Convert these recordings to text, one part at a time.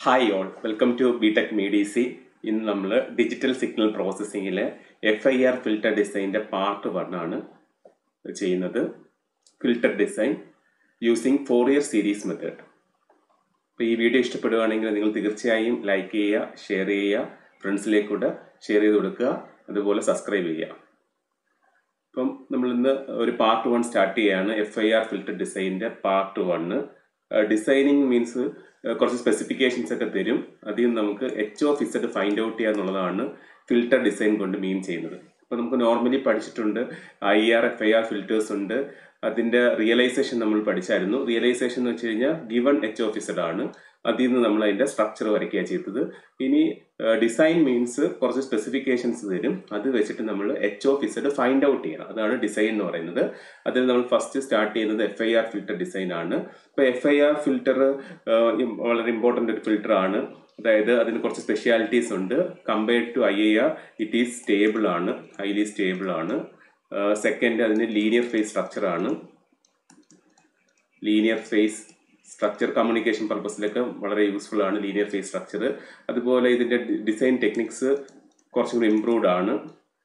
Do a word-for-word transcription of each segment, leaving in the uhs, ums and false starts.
Hi all, welcome to BTech മീഡിസി. ഇന്ന് നമ്മൾ ഡിജിറ്റൽ സിഗ്നൽ പ്രോസസ്സിങ്ങിലെ എഫ് ഐ ആർ ഫിൽട്ടർ ഡിസൈൻ്റെ പാർട്ട് വൺ ആണ് ചെയ്യുന്നത്. Filter design using Fourier series method. അപ്പോൾ ഈ വീഡിയോ ഇഷ്ടപ്പെടുകയാണെങ്കിൽ നിങ്ങൾ തീർച്ചയായും ലൈക്ക് ചെയ്യുക, ഷെയർ ചെയ്യുക, ഫ്രണ്ട്സിലേക്കൂടെ ഷെയർ ചെയ്ത് കൊടുക്കുക, അതുപോലെ സബ്സ്ക്രൈബ് ചെയ്യുക. അപ്പം നമ്മളിന്ന് ഒരു പാർട്ട് വൺ സ്റ്റാർട്ട് ചെയ്യുകയാണ്. എഫ് ഐ ആർ ഫിൽട്ടർ ഡിസൈൻ്റെ പാർട്ട് വണ്ണ്. ഡിസൈനിങ് മീൻസ് കുറച്ച് സ്പെസിഫിക്കേഷൻസ് ഒക്കെ തരും. അതിൽ നമുക്ക് H of Z find out ചെയ്യുക എന്നുള്ളതാണ് ഫിൽട്ടർ ഡിസൈൻ കൊണ്ട് മീൻ ചെയ്യുന്നത്. അപ്പോൾ നമുക്ക് നോർമലി പഠിച്ചിട്ടുണ്ട് I R F I R filters ഉണ്ട്. അതിൻ്റെ റിയലൈസേഷൻ നമ്മൾ പഠിച്ചായിരുന്നു. റിയലൈസേഷൻ എന്ന് വെച്ച് കഴിഞ്ഞാൽ ഗിവൺ എച്ച് ഓഫ് ഇസഡ് ആണ്. അതിൽ നിന്ന് നമ്മൾ അതിൻ്റെ സ്ട്രക്ചർ വരയ്ക്കുക ചെയ്തത്. ഇനി ഡിസൈൻ മീൻസ് കുറച്ച് സ്പെസിഫിക്കേഷൻസ് തരും. അത് വെച്ചിട്ട് നമ്മൾ H of Z find out ചെയ്യണം. അതാണ് ഡിസൈൻ എന്ന് പറയുന്നത്. അതിൽ നമ്മൾ ഫസ്റ്റ് സ്റ്റാർട്ട് ചെയ്യുന്നത് F I R filter design ആണ്. ഇപ്പോൾ എഫ് ഐ ആർ ഫിൽട്ടർ വളരെ ഇമ്പോർട്ടൻ്റ് ഒരു ഫിൽട്ടർ ആണ്. അതായത് അതിന് കുറച്ച് സ്പെഷ്യാലിറ്റീസ് ഉണ്ട്. Compared to I I R it is stable ആണ്, ഹൈലി സ്റ്റേബിൾ ആണ്. സെക്കൻഡ്, അതിന് ലീനിയർ ഫേസ് സ്ട്രക്ചർ ആണ്. ലീനിയർ ഫേസ് സ്ട്രക്ചർ കമ്മ്യൂണിക്കേഷൻ പർപ്പസിലൊക്കെ വളരെ യൂസ്ഫുൾ ആണ് ലീനിയർ ഫേസ് സ്ട്രക്ചർ. അതുപോലെ ഇതിൻ്റെ ഡിസൈൻ ടെക്നിക്സ് കുറച്ചും കൂടി ഇംപ്രൂവ്ഡ് ആണ്,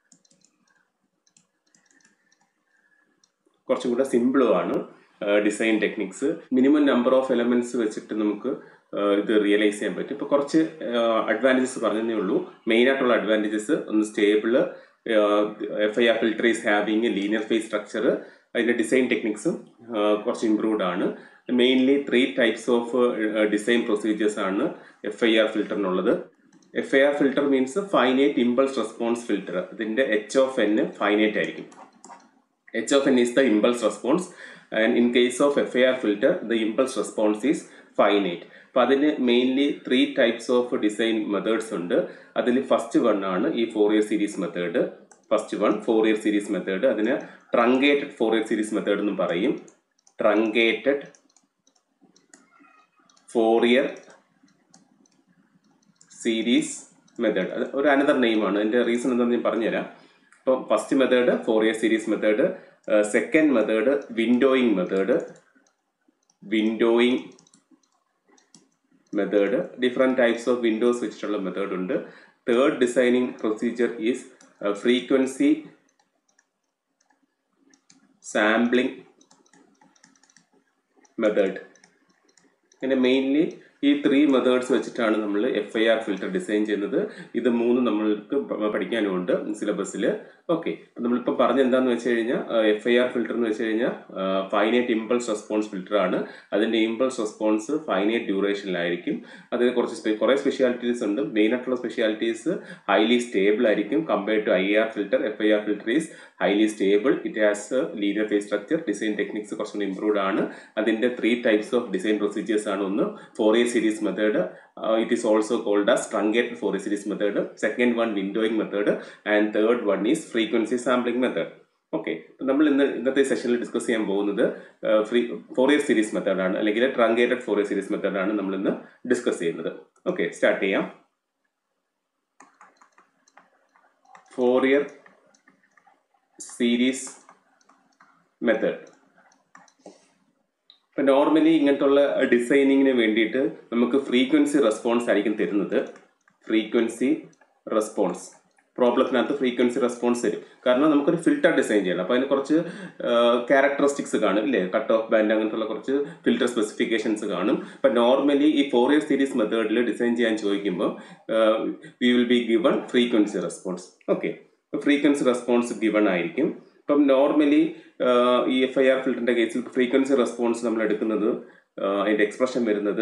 കുറച്ചും കൂടെ സിമ്പിളും ആണ് design techniques. Minimum number of elements വെച്ചിട്ട് നമുക്ക് ഇത് റിയലൈസ് ചെയ്യാൻ പറ്റും. ഇപ്പോൾ കുറച്ച് അഡ്വാൻറ്റേജസ് പറഞ്ഞതേ ഉള്ളൂ. മെയിൻ ആയിട്ടുള്ള അഡ്വാൻറ്റേജസ് ഒന്ന് stable, F I R filter is having linear phase structure, അതിൻ്റെ ഡിസൈൻ ടെക്നിക്സും കുറച്ച് ഇംപ്രൂവ്ഡ് ആണ്. Mainly three types of design procedures ആണ് എഫ് ഐ ആർ ഫിൽട്ടറിനുള്ളത്. F I R filter means finite impulse response filter. ഇതിൻ്റെ H of N finite ആയിരിക്കും. H of N is the impulse response and in case of F I R filter the impulse response is finite. അപ്പോൾ അതിന് mainly three types of design methods ഉണ്ട്. അതിൽ first one ആണ് ഈ Fourier series method. First one Fourier series method. അതിന് truncated Fourier series method എന്നും പറയും. Truncated Fourier series method അത് ഒരു അനദർ നെയിമാണ്. അതിൻ്റെ റീസൺ എന്താണെന്ന് ഞാൻ പറഞ്ഞുതരാം. ഇപ്പം first method Fourier series method. Second method windowing method. Windowing method different types of windows വെച്ചിട്ടുള്ള മെത്തേഡ് ഉണ്ട്. Third designing procedure is frequency sampling method. അങ്ങനെ മെയിൻലി ഈ ത്രീ മെത്തേഡ്സ് വെച്ചിട്ടാണ് നമ്മൾ F I R filter design ചെയ്യുന്നത്. ഇത് മൂന്നും നമ്മൾക്ക് പഠിക്കാനുമുണ്ട് സിലബസിൽ. ഓക്കെ, നമ്മളിപ്പോൾ പറഞ്ഞ എന്താണെന്ന് വെച്ച് കഴിഞ്ഞാൽ എഫ് ഐ ആർ ഫിൽട്ടർ എന്ന് വെച്ച് കഴിഞ്ഞാൽ ഫൈനൈറ്റ് ഇമ്പൾസ് റെസ്പോൺസ് ഫിൽട്ടർ ആണ്. അതിൻ്റെ ഇമ്പൾസ് റെസ്പോൺസ് ഫൈനൈറ്റ് ഡ്യൂറേഷനിലായിരിക്കും. അതിന് കുറച്ച് കുറേ സ്പെഷ്യാലിറ്റീസ് ഉണ്ട്. മെയിൻ ആയിട്ടുള്ള സ്പെഷ്യാലിറ്റീസ് ഹൈലി സ്റ്റേബിൾ ആയിരിക്കും compared to I R filter. F I R filter is highly stable. It has linear phase structure. Design techniques കുറച്ചുകൂടി improved ആണ്. അതിൻ്റെ three types of design procedures ആണ്. ഒന്ന് Fourier series method, uh, it is also called as truncated Fourier series method. Second one windowing method, and third one is frequency sampling method. Okay, നമ്മൾ ഇന്ന് ഇന്നത്തെ സെഷനിൽ discuss ചെയ്യാൻ പോകുന്നത് free Fourier series മെത്തേഡാണ്, അല്ലെങ്കിൽ ട്രങ്കേറ്റഡ് ഫോറിയർ സീരീസ് മെത്തേഡാണ് നമ്മൾ ഇന്ന് ഡിസ്കസ് ചെയ്യുന്നത്. ഓക്കെ, സ്റ്റാർട്ട് ചെയ്യാം. Fourier series method. ഇപ്പം നോർമലി ഇങ്ങനത്തുള്ള ഡിസൈനിങ്ങിന് വേണ്ടിയിട്ട് നമുക്ക് ഫ്രീക്വൻസി റെസ്പോൺസ് ആയിരിക്കും തരുന്നത്. ഫ്രീക്വൻസി റെസ്പോൺസ് പ്രോബ്ലത്തിനകത്ത് ഫ്രീക്വൻസി റെസ്പോൺസ് തരും. കാരണം നമുക്കൊരു ഫിൽട്ടർ ഡിസൈൻ ചെയ്യണം. അപ്പോൾ അതിന് കുറച്ച് ക്യാരക്ടറിസ്റ്റിക്സ് കാണും, ഇല്ലേ? കട്ട് ഓഫ് ബാൻഡ് അങ്ങനത്തുള്ള കുറച്ച് ഫിൽട്ടർ സ്പെസിഫിക്കേഷൻസ് കാണും. അപ്പം നോർമലി ഈ ഫോറിയർ സീരീസ് മെത്തേഡിൽ ഡിസൈൻ ചെയ്യാൻ ചോദിക്കുമ്പോൾ we will be given frequency response. Okay, frequency response given ആയിരിക്കും. ഇപ്പം നോർമലി ഈ എഫ് ഐ ആർ ഫിൽറ്ററിന്റെ കേസിൽ ഫ്രീക്വൻസി റെസ്പോൺസ് നമ്മൾ എടുക്കുന്നത് അതിന്റെ എക്സ്പ്രഷൻ വരുന്നത്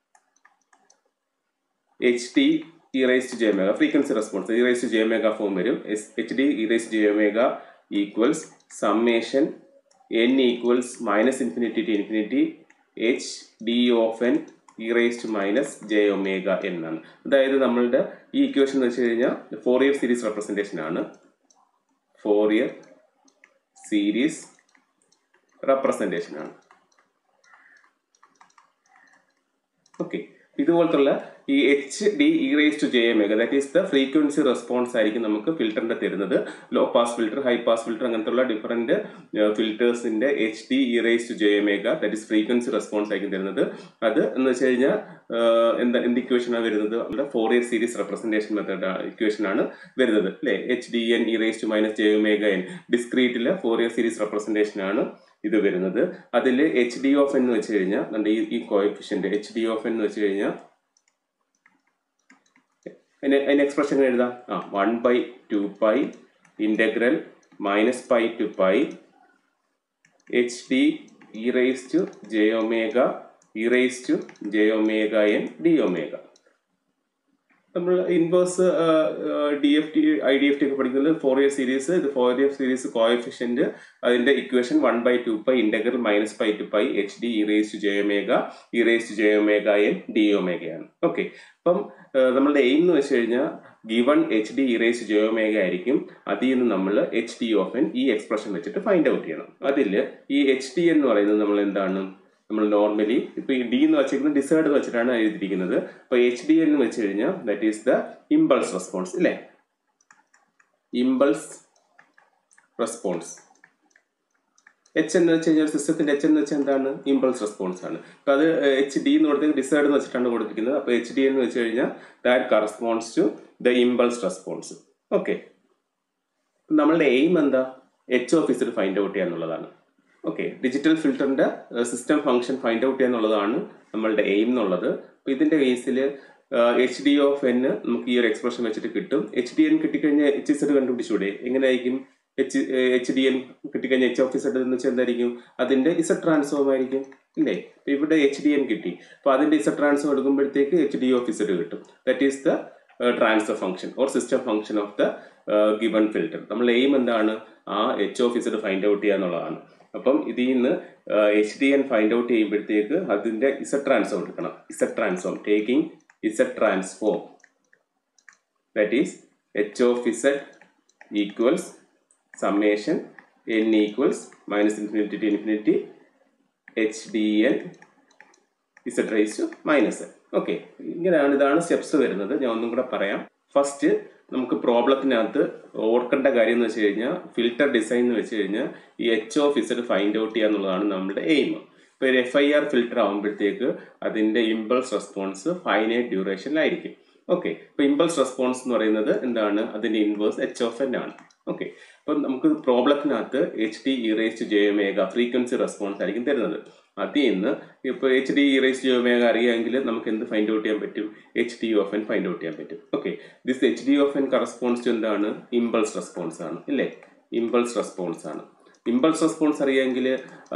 h t e raise to j omega. Frequency response e raise to j omega form വരും. H D e raise to j omega equals summation N equals minus infinity to infinity H D of n e raise to minus j omega എന്നാണ്. അതായത് നമ്മളുടെ ഈ equation എന്ന് വെച്ച് കഴിഞ്ഞാൽ Fourier series representation ആണ്. Fourier series representation ആണ്. Okay, ഇതുപോലത്തുള്ള ഈ H D e raise to j omega that is the frequency response ആയിരിക്കും നമുക്ക് ഫിൽറ്ററിന്റെ തരുന്നത്. Low pass filter, high pass filter അങ്ങനത്തെ ഡിഫറെന്റ് ഫിൽറ്റേഴ്സിന്റെ h D e raise to j omega that is frequency response ആയിരിക്കും തരുന്നത്. അത് എന്ന് വെച്ച് കഴിഞ്ഞാൽ എന്താ എന്ത് ഇക്വേഷനാണ് വരുന്നത്? നമ്മുടെ Fourier series representation method equation ആണ് വരുന്നത് അല്ലെ. H D n e raise to minus j omega n ഡിസ്ക്രീറ്റിലെ ഫോറിയർ സീരീസ് റെപ്രസെന്റേഷൻ ആണ് ഇത് വരുന്നത്. അതിൽ എച്ച് ഡി ഓഫ് എന്ന് വെച്ച് കഴിഞ്ഞാൽ ഈ കോഎഫിഷ്യന്റ് എച്ച് ഡി ഓഫ് എന്ന് വെച്ച് കഴിഞ്ഞാൽ അതിന് എക്സ്പ്രഷൻ എഴുതാം. ആ one by two pi integral minus pi to pi H D e raise to j omega e raise to j omega N D omega. നമ്മൾ inverse D F T I D F T ഒക്കെ പഠിക്കുന്നത് Fourier series. ഇത് Fourier series coefficient അതിന്റെ equation one by two pi integral minus pi to pi H D e raise to j omega e raise to j omega N D ഒമേഗയാണ്. Okay, അപ്പം നമ്മളുടെ aim എന്ന് വെച്ച് കഴിഞ്ഞാൽ given h D e raise to j omega ആയിരിക്കും. അതിൽ നിന്ന് നമ്മൾ H D of n ഈ എക്സ്പ്രഷൻ വെച്ചിട്ട് ഫൈൻഡ് ഔട്ട് ചെയ്യണം. അതിൽ ഈ എച്ച് ഡി എന്ന് പറയുന്നത് നമ്മൾ എന്താണ്, നമ്മൾ നോർമലി ഇപ്പൊ ഈ ഡി എന്ന് വെച്ചിരിക്കുന്നത് ഡിസൈഡ് വെച്ചിട്ടാണ് എഴുതിയിരിക്കുന്നത്. അപ്പൊ എച്ച് ഡി എന്ന് വെച്ച് കഴിഞ്ഞാൽ that is the impulse response അല്ലെ. ഇമ്പൾസ് റെസ്പോൺസ് എച്ച് എന്ന് വെച്ച് കഴിഞ്ഞാൽ സിസ്റ്റത്തിന്റെ എച്ച് എന്ന് വെച്ചാൽ എന്താണ്? ഇമ്പൾസ് റെസ്പോൺസ് ആണ്. അപ്പൊ അത് എച്ച് ഡി എന്ന് കൊടുത്തത് ഡിസൈഡ് എന്ന് വെച്ചിട്ടാണ് കൊടുത്തിരിക്കുന്നത്. അപ്പൊ എച്ച് ഡി എന്ന് വെച്ച് കഴിഞ്ഞാൽ that corresponds to the impulse response. Okay, നമ്മളുടെ എയിം എന്താ? H of Z find out ചെയ്യുക എന്നുള്ളതാണ്. ഓക്കെ, ഡിജിറ്റൽ ഫിൽറ്ററിന്റെ സിസ്റ്റം ഫംഗ്ഷൻ ഫൈൻഡ് ഔട്ട് ചെയ്യുക എന്നുള്ളതാണ് നമ്മളുടെ എയിം എന്നുള്ളത്. അപ്പൊ ഇതിന്റെ കേസിൽ എച്ച് ഡി ഓഫ് എൻ നമുക്ക് ഈ ഒരു എക്സ്പ്രഷൻ വെച്ചിട്ട് കിട്ടും. എച്ച് ഡി എൻ കിട്ടിക്കഴിഞ്ഞാൽ എച്ച് ഇസഡ് കണ്ടുപിടിച്ചൂടെ? എങ്ങനെയായിരിക്കും? എച്ച് എച്ച് ഡി എൻ കിട്ടിക്കഴിഞ്ഞാൽ എച്ച് ഓഫ് ഇസഡ് എന്ന് വെച്ചാൽ എന്തായിരിക്കും? അതിന്റെ ഇസഡ് ട്രാൻസ്ഫോം ആയിരിക്കും ഇല്ലേ. അപ്പൊ ഇവിടെ എച്ച് ഡി എൻ കിട്ടി, അപ്പൊ അതിന്റെ ഇസഡ് ട്രാൻസ്ഫോം എടുക്കുമ്പോഴത്തേക്ക് എച്ച് ഡി ഓഫ് ഇസഡ് കിട്ടും. That is the transfer function or system function of the given filter. നമ്മൾ എയിം എന്താണ്? ആ h of Z find out ചെയ്യുക എന്നുള്ളതാണ്. അപ്പം ഇതിൽ നിന്ന് H D N find out ചെയ്യുമ്പോഴത്തേക്ക് അതിന്റെ ഇസഡ് ട്രാൻസ്ഫോം എടുക്കണം. Z transform taking z transform that is h of Z equals summation n equals minus infinity to infinity h dn z raised to minus n. Okay, ഇങ്ങനെയാണ് ഇതാണ് steps വരുന്നത്. ഞാൻ ഒന്നും കൂടെ പറയാം. ഫസ്റ്റ് നമുക്ക് പ്രോബ്ലത്തിനകത്ത് ഓർക്കേണ്ട കാര്യം എന്ന് വെച്ച് കഴിഞ്ഞാൽ ഫിൽറ്റർ ഡിസൈൻ എന്ന് വെച്ച് കഴിഞ്ഞാൽ ഈ h of Z find out ചെയ്യുക എന്നുള്ളതാണ് നമ്മുടെ എയിം. ഇപ്പോൾ ഒരു എഫ് ഐ ആർ ഫിൽറ്റർ ആകുമ്പോഴത്തേക്ക് അതിന്റെ ഇമ്പൾസ് റെസ്പോൺസ് ഫൈനൈറ്റ് ഡ്യൂറേഷനിലായിരിക്കും. ഓക്കെ, ഇപ്പൊ ഇമ്പൾസ് റെസ്പോൺസ് എന്ന് പറയുന്നത് എന്താണ്? അതിന്റെ ഇൻവേഴ്സ് എച്ച് ഓഫ് എൻ ആണ്. ഓക്കെ, അപ്പൊ നമുക്ക് പ്രോബ്ലത്തിനകത്ത് h D e raise to j omega frequency response ആയിരിക്കും തരുന്നത്. അതിൽ നിന്ന് ഇപ്പൊ h D e raise to j omega അറിയാമെങ്കിൽ നമുക്ക് എന്ത് ഫൈൻഡ് ഔട്ട് ചെയ്യാൻ പറ്റും? H D of N find out ചെയ്യാൻ പറ്റും. Okay, this h D of n corresponds to എന്താണ്? ഇമ്പൾസ് റെസ്പോൺസ് ആണ് ഇല്ലേ. ഇമ്പൾസ് റെസ്പോൺസ് ആണ്. ഇമ്പൾസ് റെസ്പോൺസ് അറിയാമെങ്കിൽ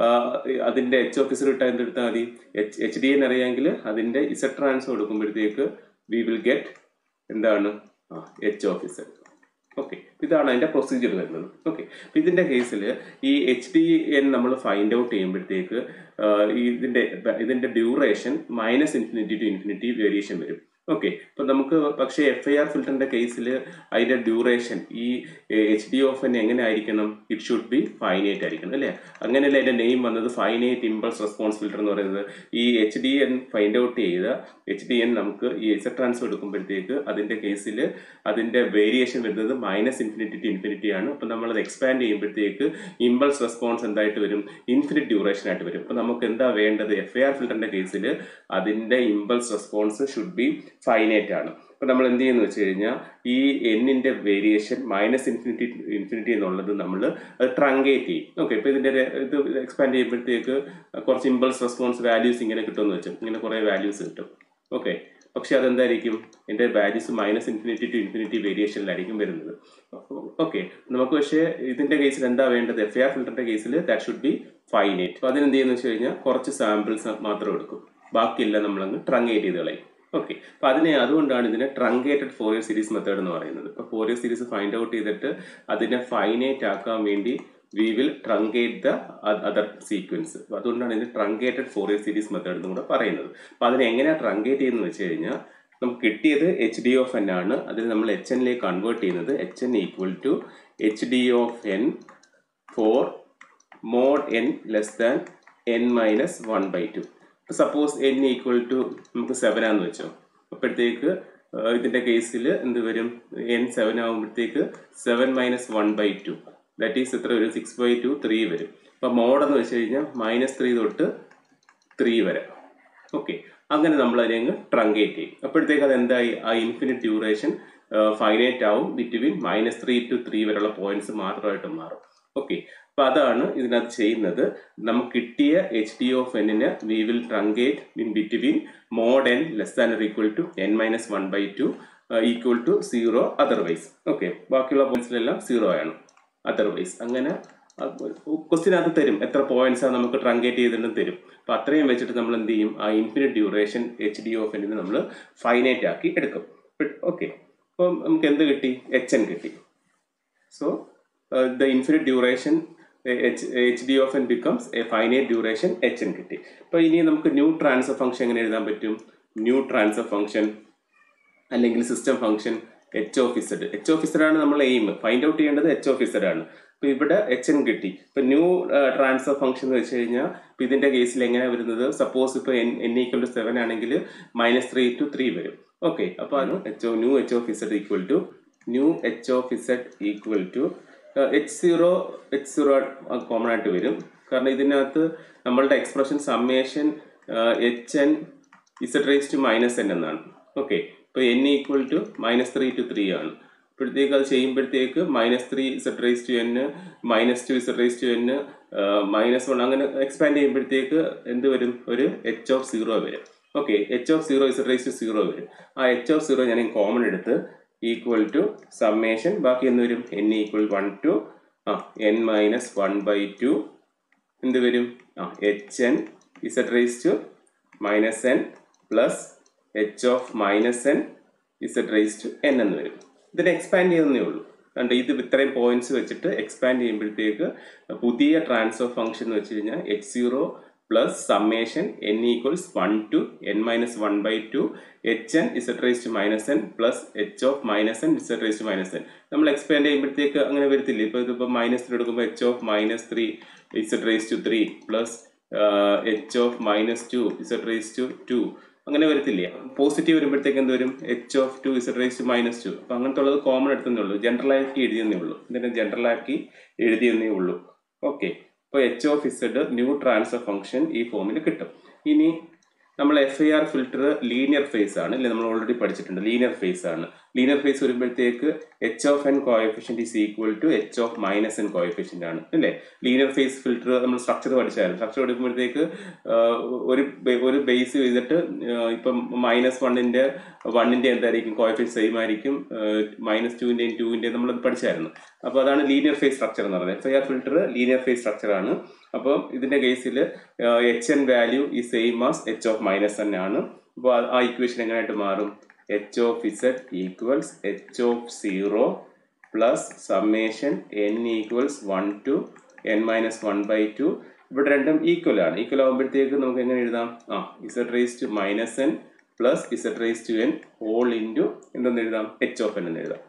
അതിന്റെ എച്ച് ഓഫ് ഇസഡ് ഇട്ടാൽ എന്തെടുത്താൽ മതി? എച്ച് എച്ച് ഡി എൻ അറിയാമെങ്കിൽ അതിന്റെ ഇസഡ് ട്രാൻസ്ഫോം എടുക്കുമ്പോഴത്തേക്ക് വി വിൽ ഗെറ്റ് എന്താണ്? H of Z. ഓക്കെ, ഇതാണ് അതിന്റെ പ്രൊസീജിയർ വരുന്നത്. ഓക്കെ, ഇതിന്റെ കേസിൽ ഈ എച്ച് ഡി എൻ നമ്മൾ ഫൈൻഡ് ഔട്ട് ചെയ്യുമ്പോഴത്തേക്ക് ഇതിന്റെ ഇതിന്റെ duration minus infinity to infinity variation വരും. ഓക്കെ, ഇപ്പൊ നമുക്ക് പക്ഷേ എഫ് ഐ ആർ ഫിൽറ്ററിന്റെ കേസിൽ അതിന്റെ ഡ്യൂറേഷൻ ഈ എച്ച് ഡി ഓഫ് എൻ എങ്ങനെ ആയിരിക്കണം? ഇറ്റ് ഷുഡ് ബി ഫൈനൈറ്റ് ആയിരിക്കണം അല്ലെ. അങ്ങനെയല്ല അതിന്റെ നെയിം വന്നത് ഫൈനൈറ്റ് ഇമ്പൾസ് റെസ്പോൺസ് ഫിൽറ്റർ എന്ന് പറയുന്നത്. ഈ H D N find out ചെയ്ത എച്ച് ഡി എൻ നമുക്ക് ഈ ഇസഡ് ട്രാൻസ്ഫർ എടുക്കുമ്പോഴത്തേക്ക് അതിന്റെ കേസിൽ അതിന്റെ വേരിയേഷൻ വരുന്നത് മൈനസ് ഇൻഫിനിറ്റി ടു ഇൻഫിനിറ്റി ആണ്. അപ്പൊ നമ്മൾ അത് എക്സ്പാൻഡ് ചെയ്യുമ്പോഴത്തേക്ക് ഇമ്പൾസ് റെസ്പോൺസ് എന്തായിട്ട് വരും? ഇൻഫിനിറ്റ് ഡ്യൂറേഷൻ ആയിട്ട് വരും. അപ്പൊ നമുക്ക് എന്താ വേണ്ടത്? എഫ് ഐ ആർ ഫിൽറ്ററിന്റെ കേസിൽ അതിന്റെ impulse response should be finite ആണ്. അപ്പൊ നമ്മൾ എന്ത് ചെയ്യുന്നു വെച്ച് കഴിഞ്ഞാൽ ഈ എന്നിന്റെ വേരിയേഷൻ മൈനസ് ഇൻഫിനിറ്റി ഇൻഫിനിറ്റി എന്നുള്ളത് നമ്മൾ അത് ട്രങ്കേറ്റ് ചെയ്യും. ഓക്കെ, ഇപ്പൊ ഇതിന്റെ ഇത് എക്സ്പാൻഡ് ചെയ്യുമ്പോഴത്തേക്ക് കുറച്ച് ഇമ്പൾസ് റെസ്പോൺസ് വാല്യൂസ് ഇങ്ങനെ കിട്ടുമെന്ന് വെച്ചാൽ ഇങ്ങനെ കുറെ വാല്യൂസ് കിട്ടും. ഓക്കെ, പക്ഷെ അതെന്തായിരിക്കും? എന്റെ values minus infinity to infinity വേരിയേഷനിലായിരിക്കും വരുന്നത്. ഓക്കെ, നമുക്ക് പക്ഷേ ഇതിന്റെ കേസിൽ എന്താ വേണ്ടത്? എഫ് ഐ ആർ ഫിൽറ്ററിന്റെ കേസിൽ ദാറ്റ് ഷുഡ് ബി ഫൈനൈറ്റ്. അപ്പൊ അതിനെന്ത് ചെയ്യുന്ന വെച്ച് കഴിഞ്ഞാൽ കുറച്ച് സാമ്പിൾസ് മാത്രം എടുക്കും, ബാക്കിയെല്ലാം നമ്മളങ്ങ് ട്രങ്കേറ്റ് ചെയ്ത് കളയും. ഓക്കെ, അപ്പൊ അതിനെ അതുകൊണ്ടാണ് ഇതിനെ ട്രങ്കേറ്റഡ് ഫോറിയർ സീരീസ് മെത്തേഡ് എന്ന് പറയുന്നത്. ഇപ്പൊ ഫോറിയർ സീരീസ് ഫൈൻഡ് ഔട്ട് ചെയ്തിട്ട് അതിനെ ഫൈനൈറ്റ് ആക്കാൻ വേണ്ടി we will truncate the other sequence. അതുകൊണ്ടാണ് ഇതിന് ട്രങ്കേറ്റഡ് ഫോറിയർ സീരീസ് മെത്തേഡ് എന്ന് കൂടെ പറയുന്നത്. അപ്പൊ അതിനെ എങ്ങനെയാണ് ട്രങ്കേറ്റ് ചെയ്യുന്നത് വെച്ച് കഴിഞ്ഞാൽ നമുക്ക് കിട്ടിയത് എച്ച് ഡി ഓഫ് എൻ ആണ്. അതിന് നമ്മൾ എച്ച് എന്നിലേക്ക് കൺവേർട്ട് ചെയ്യുന്നത് h n equal to H D of n for mod N less than n minus one by two. Suppose n equal to നമുക്ക് സെവൻ ആണെന്ന് വെച്ചോ. അപ്പോഴത്തേക്ക് ഇതിൻ്റെ കേസിൽ എന്ത് വരും, എൻ സെവൻ ആകുമ്പോഴത്തേക്ക് seven minus one by two that is എത്ര വരും, സിക്സ് ബൈ ടു ത്രീ വരും. അപ്പം മോഡെന്ന് വെച്ച് കഴിഞ്ഞാൽ മൈനസ് ത്രീ തൊട്ട് ത്രീ വരെ. ഓക്കെ, അങ്ങനെ നമ്മൾ അതിനെ അങ്ങ് ട്രങ്കേറ്റ് ചെയ്യും. അപ്പോഴത്തേക്ക് അത് എന്തായി, ആ ഇൻഫിനിറ്റ് ഡ്യൂറേഷൻ ഫൈനൈറ്റ് ആവും between minus three to three വരെയുള്ള പോയിന്റ്സ് മാത്രമായിട്ട് മാറും. ഓക്കെ, അപ്പൊ അതാണ് ഇതിനകത്ത് ചെയ്യുന്നത്. നമുക്ക് കിട്ടിയ എച്ച് ഡി ഓഫ് എന്നിന് we will truncate in between mod N less than or equal to N minus one by two equal to zero otherwise. Okay, ബാക്കിയുള്ള പോയിന്റ്സിലെല്ലാം സീറോ ആണ് അതർവൈസ്. അങ്ങനെ ക്വസ്റ്റിനകത്ത് തരും എത്ര പോയിന്റ്സ് ആണ് നമുക്ക് ട്രങ്കേറ്റ് ചെയ്തിട്ടും തരും. അപ്പൊ അത്രയും വെച്ചിട്ട് നമ്മൾ എന്ത് ചെയ്യും, ആ infinite duration h D of എന്നിന് നമ്മൾ ഫൈനൈറ്റ് ആക്കി എടുക്കും. ഓക്കെ, അപ്പം നമുക്ക് എന്ത് കിട്ടി, എച്ച് എൻ കിട്ടി. So the infinite duration h D of n becomes a finite duration h n കിട്ടി. അപ്പൊ ഇനി നമുക്ക് ന്യൂ ട്രാൻസ്ഫർ ഫംഗ്ഷൻ എങ്ങനെ എഴുതാൻ പറ്റും, ന്യൂ ട്രാൻസ്ഫർ ഫംഗ്ഷൻ അല്ലെങ്കിൽ system function h of z. H of z ആണ് നമ്മൾ എയിം, ഫൈൻഡ് ഔട്ട് ചെയ്യേണ്ടത് എച്ച് ഓഫ് ഇസഡ് ആണ്. അപ്പൊ ഇവിടെ എച്ച് എൻ കിട്ടി. ഇപ്പൊ ന്യൂ ട്രാൻസ്ഫർ ഫംഗ്ഷൻ എന്ന് വെച്ച് കഴിഞ്ഞാൽ ഇപ്പൊ ഇതിന്റെ കേസിൽ എങ്ങനെയാണ് വരുന്നത്, സപ്പോസ് ഇപ്പൊ n n equal to seven ആണെങ്കിൽ മൈനസ് ത്രീ ടു ത്രീ വരും. ഓക്കെ, അപ്പൊ അത് h new H of z equal to new H of z equal to h zero h zero common ആയിട്ട് വരും. കാരണം ഇതിനകത്ത് നമ്മളുടെ expression summation h n z raise to minus n എന്നാണ്. Okay, ഇപ്പൊ n equal to minus three to three ആണ്. അപ്പോഴത്തേക്ക് അത് ചെയ്യുമ്പോഴത്തേക്ക് minus three z raise to N, minus two z raise to N, minus one അങ്ങനെ expand ചെയ്യുമ്പോഴത്തേക്ക് എന്ത് വരും, ഒരു എച്ച് ഓഫ് സീറോ വരും. Okay, h of zero z raise to zero വരും. ആ എച്ച് ഓഫ് സീറോ ഞാൻ കോമൺ എടുത്ത് ഈക്വൽ ടു സമ്മേഷൻ ബാക്കി എന്ന് വരും, എൻ ഈക്വൽ വൺ ടു ആ n minus one by two എന്ത് വരും, ആ h n z raise to minus N plus h of minus n z raise to n എന്ന് വരും. ഇതിനെ എക്സ്പാൻഡ് ചെയ്യുന്നേ ഉള്ളൂ. കണ്ട് ഇത് ഇത്രയും പോയിന്റ്സ് വെച്ചിട്ട് എക്സ്പാൻഡ് ചെയ്യുമ്പോഴത്തേക്ക് പുതിയ ട്രാൻസ്ഫർ ഫംഗ്ഷൻ എന്ന് വെച്ച് കഴിഞ്ഞാൽ h zero plus summation N equals one to N minus one by two h n z raise to minus N plus h of minus n z raise to minus n. നമ്മൾ expand ചെയ്യുമ്പോഴത്തേക്ക് അങ്ങനെ വരത്തില്ല. ഇപ്പൊ ഇതിപ്പോ minus three എടുക്കുമ്പോൾ h of minus three z raise to three plus h of minus two z raise to two അങ്ങനെ വരത്തില്ല. Positive വരുമ്പോഴത്തേക്ക് എന്ത് വരും, h of to z raise to minus two. അപ്പൊ അങ്ങനത്തെ ഉള്ളത് കോമൺ എടുത്തേ ഉള്ളൂ, ജനറൽ ആക്കി എഴുതിയെന്നേ ഉള്ളൂ. ഇതിനെ ജനറൽ ആക്കി എഴുതിയെന്നേ ഉള്ളൂ. ഓക്കെ, അപ്പോൾ h of z new transfer function ഈ ഫോമിൽ കിട്ടും. ഇനി നമ്മൾ F I R filter linear phase ആണ് അല്ലെ, നമ്മൾ ഓൾറെഡി പഠിച്ചിട്ടുണ്ട്. ലീനിയർ ഫേസ് ആണ്. ലീനിയർ ഫേസ് വരുമ്പോഴത്തേക്ക് h of n coefficient is equal to H of minus n coefficient ആണ് അല്ലേ. ലീനിയർ ഫേസ് ഫിൽറ്റർ നമ്മൾ സ്ട്രക്ചർ പഠിച്ചായിരുന്നു. സ്ട്രക്ചർ എടുക്കുമ്പോഴത്തേക്ക് ഒരു ഒരു ബേസ് ചെയ്തിട്ട് ഇപ്പം മൈനസ് വണ്ണിന്റെ വണ്ണിന്റെ എന്തായിരിക്കും കോഎഫിഷ്യന്റ് സെയിം ആയിരിക്കും, മൈനസ് ടുവിന്റെയും ടുവിന്റെയും നമ്മളത് പഠിച്ചായിരുന്നു. അപ്പോൾ അതാണ് ലീനിയർ ഫേസ് സ്ട്രക്ചർ എന്ന് പറയുന്നത്. F I R filter linear phase structure ആണ്. അപ്പോൾ ഇതിന്റെ കേസിൽ എച്ച് എൻ വാല്യൂ ഈ same as H of minus N ആണ്. അപ്പോൾ ആ ഇക്വേഷൻ എങ്ങനെയായിട്ട് മാറും, H of Z equals H of zero plus summation N equals one to N minus one by two. ഇവിടെ രണ്ടും ഈക്വൽ ആണ്. ഈക്വൽ ആകുമ്പോഴത്തേക്ക് നമുക്ക് എങ്ങനെ എഴുതാം, ആ Z raise to minus N plus Z raise to N whole into എന്തെന്ന് എഴുതാം, എച്ച് ഓഫ് എൻ എന്ന് എഴുതാം.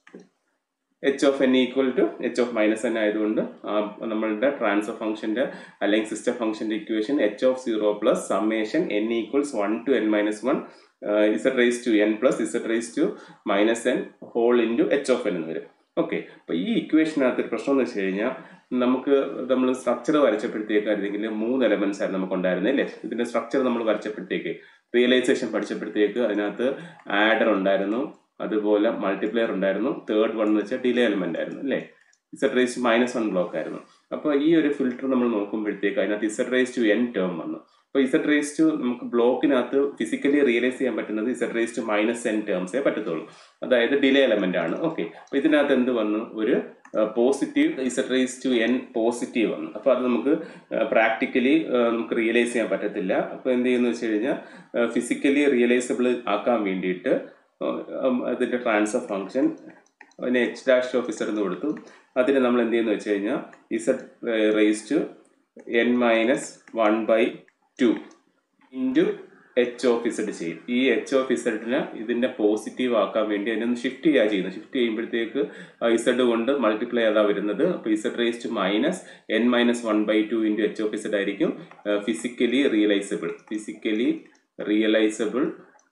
H of N equal to H of minus N ആയതുകൊണ്ട് നമ്മളുടെ ട്രാൻസ്ഫർ ഫംഗ്ഷന്റെ അല്ലെങ്കിൽ സിസ്റ്റം ഫംഗ്ഷന്റെ equation H of zero plus summation N equals one to N minus one Z raise to N plus Z raise to minus N whole into H of N എന്ന് വരും. Okay, അപ്പൊ ഈ ഇക്വേഷനകത്ത് പ്രശ്നം എന്ന് വെച്ച് കഴിഞ്ഞാൽ നമുക്ക് നമ്മൾ സ്ട്രക്ചർ വരച്ചപ്പോഴത്തേക്ക് അല്ലെങ്കിൽ മൂന്ന് എലമെന്റ്സ് ആയിരുന്നു നമുക്ക് ഉണ്ടായിരുന്നത് അല്ലേ. ഇതിന്റെ സ്ട്രക്ചർ നമ്മൾ വരച്ചപ്പോഴത്തേക്ക് റിയലൈസേഷൻ പഠിച്ചപ്പോഴത്തേക്ക് അതിനകത്ത് ആഡർ ഉണ്ടായിരുന്നു, അതുപോലെ മൾട്ടിപ്ലെയർ ഉണ്ടായിരുന്നു, തേർഡ് വൺ എന്ന് വെച്ചാൽ ഡിലേ എലമെന്റ് ആയിരുന്നു അല്ലേ. Z raise to minus one block ആയിരുന്നു. അപ്പോൾ ഈ ഒരു ഫിൽറ്റർ നമ്മൾ നോക്കുമ്പോഴത്തേക്ക് അതിനകത്ത് Z raise to N term വന്നു. അപ്പോൾ ഇസഡ് റേസ് ടു നമുക്ക് ബ്ലോക്കിനകത്ത് ഫിസിക്കലി റിയലൈസ് ചെയ്യാൻ പറ്റുന്നത് Z raise to minus N ടേംസേ പറ്റത്തുള്ളൂ, അതായത് ഡിലേ എലമെന്റ് ആണ്. ഓക്കെ, അപ്പോൾ ഇതിനകത്ത് എന്ത് വന്നു, ഒരു positive Z raise to N positive വന്നു. അപ്പോൾ അത് നമുക്ക് പ്രാക്ടിക്കലി നമുക്ക് റിയലൈസ് ചെയ്യാൻ പറ്റത്തില്ല. അപ്പോൾ എന്ത് ചെയ്യുന്നു വെച്ച് കഴിഞ്ഞാൽ ഫിസിക്കലി റിയലൈസബിൾ ആക്കാൻ വേണ്ടിയിട്ട് അതിന്റെ ട്രാൻസ്ഫർ ഫംഗ്ഷൻ അതിന് എച്ച് ഡാഷ് ഓഫ് ഇസഡ് എന്ന് കൊടുത്തു. അതിന് നമ്മൾ എന്ത് ചെയ്യുന്നു വെച്ച് കഴിഞ്ഞാൽ Z raise to N minus one by two into H of Z ചെയ്യും. ഈ എച്ച് ഓഫ് ഇസഡിനെ ഇതിന്റെ പോസിറ്റീവ് ആക്കാൻ വേണ്ടി അതിനൊന്ന് ഷിഫ്റ്റ് ചെയ്യുക ചെയ്യുന്നത്. ഷിഫ്റ്റ് ചെയ്യുമ്പോഴത്തേക്ക് ഇസഡ് കൊണ്ട് മൾട്ടിപ്ലൈ ചെയ്താ വരുന്നത്. അപ്പോൾ Z raise to minus N minus one by two into H of Z ആയിരിക്കും physically realisable physically realisable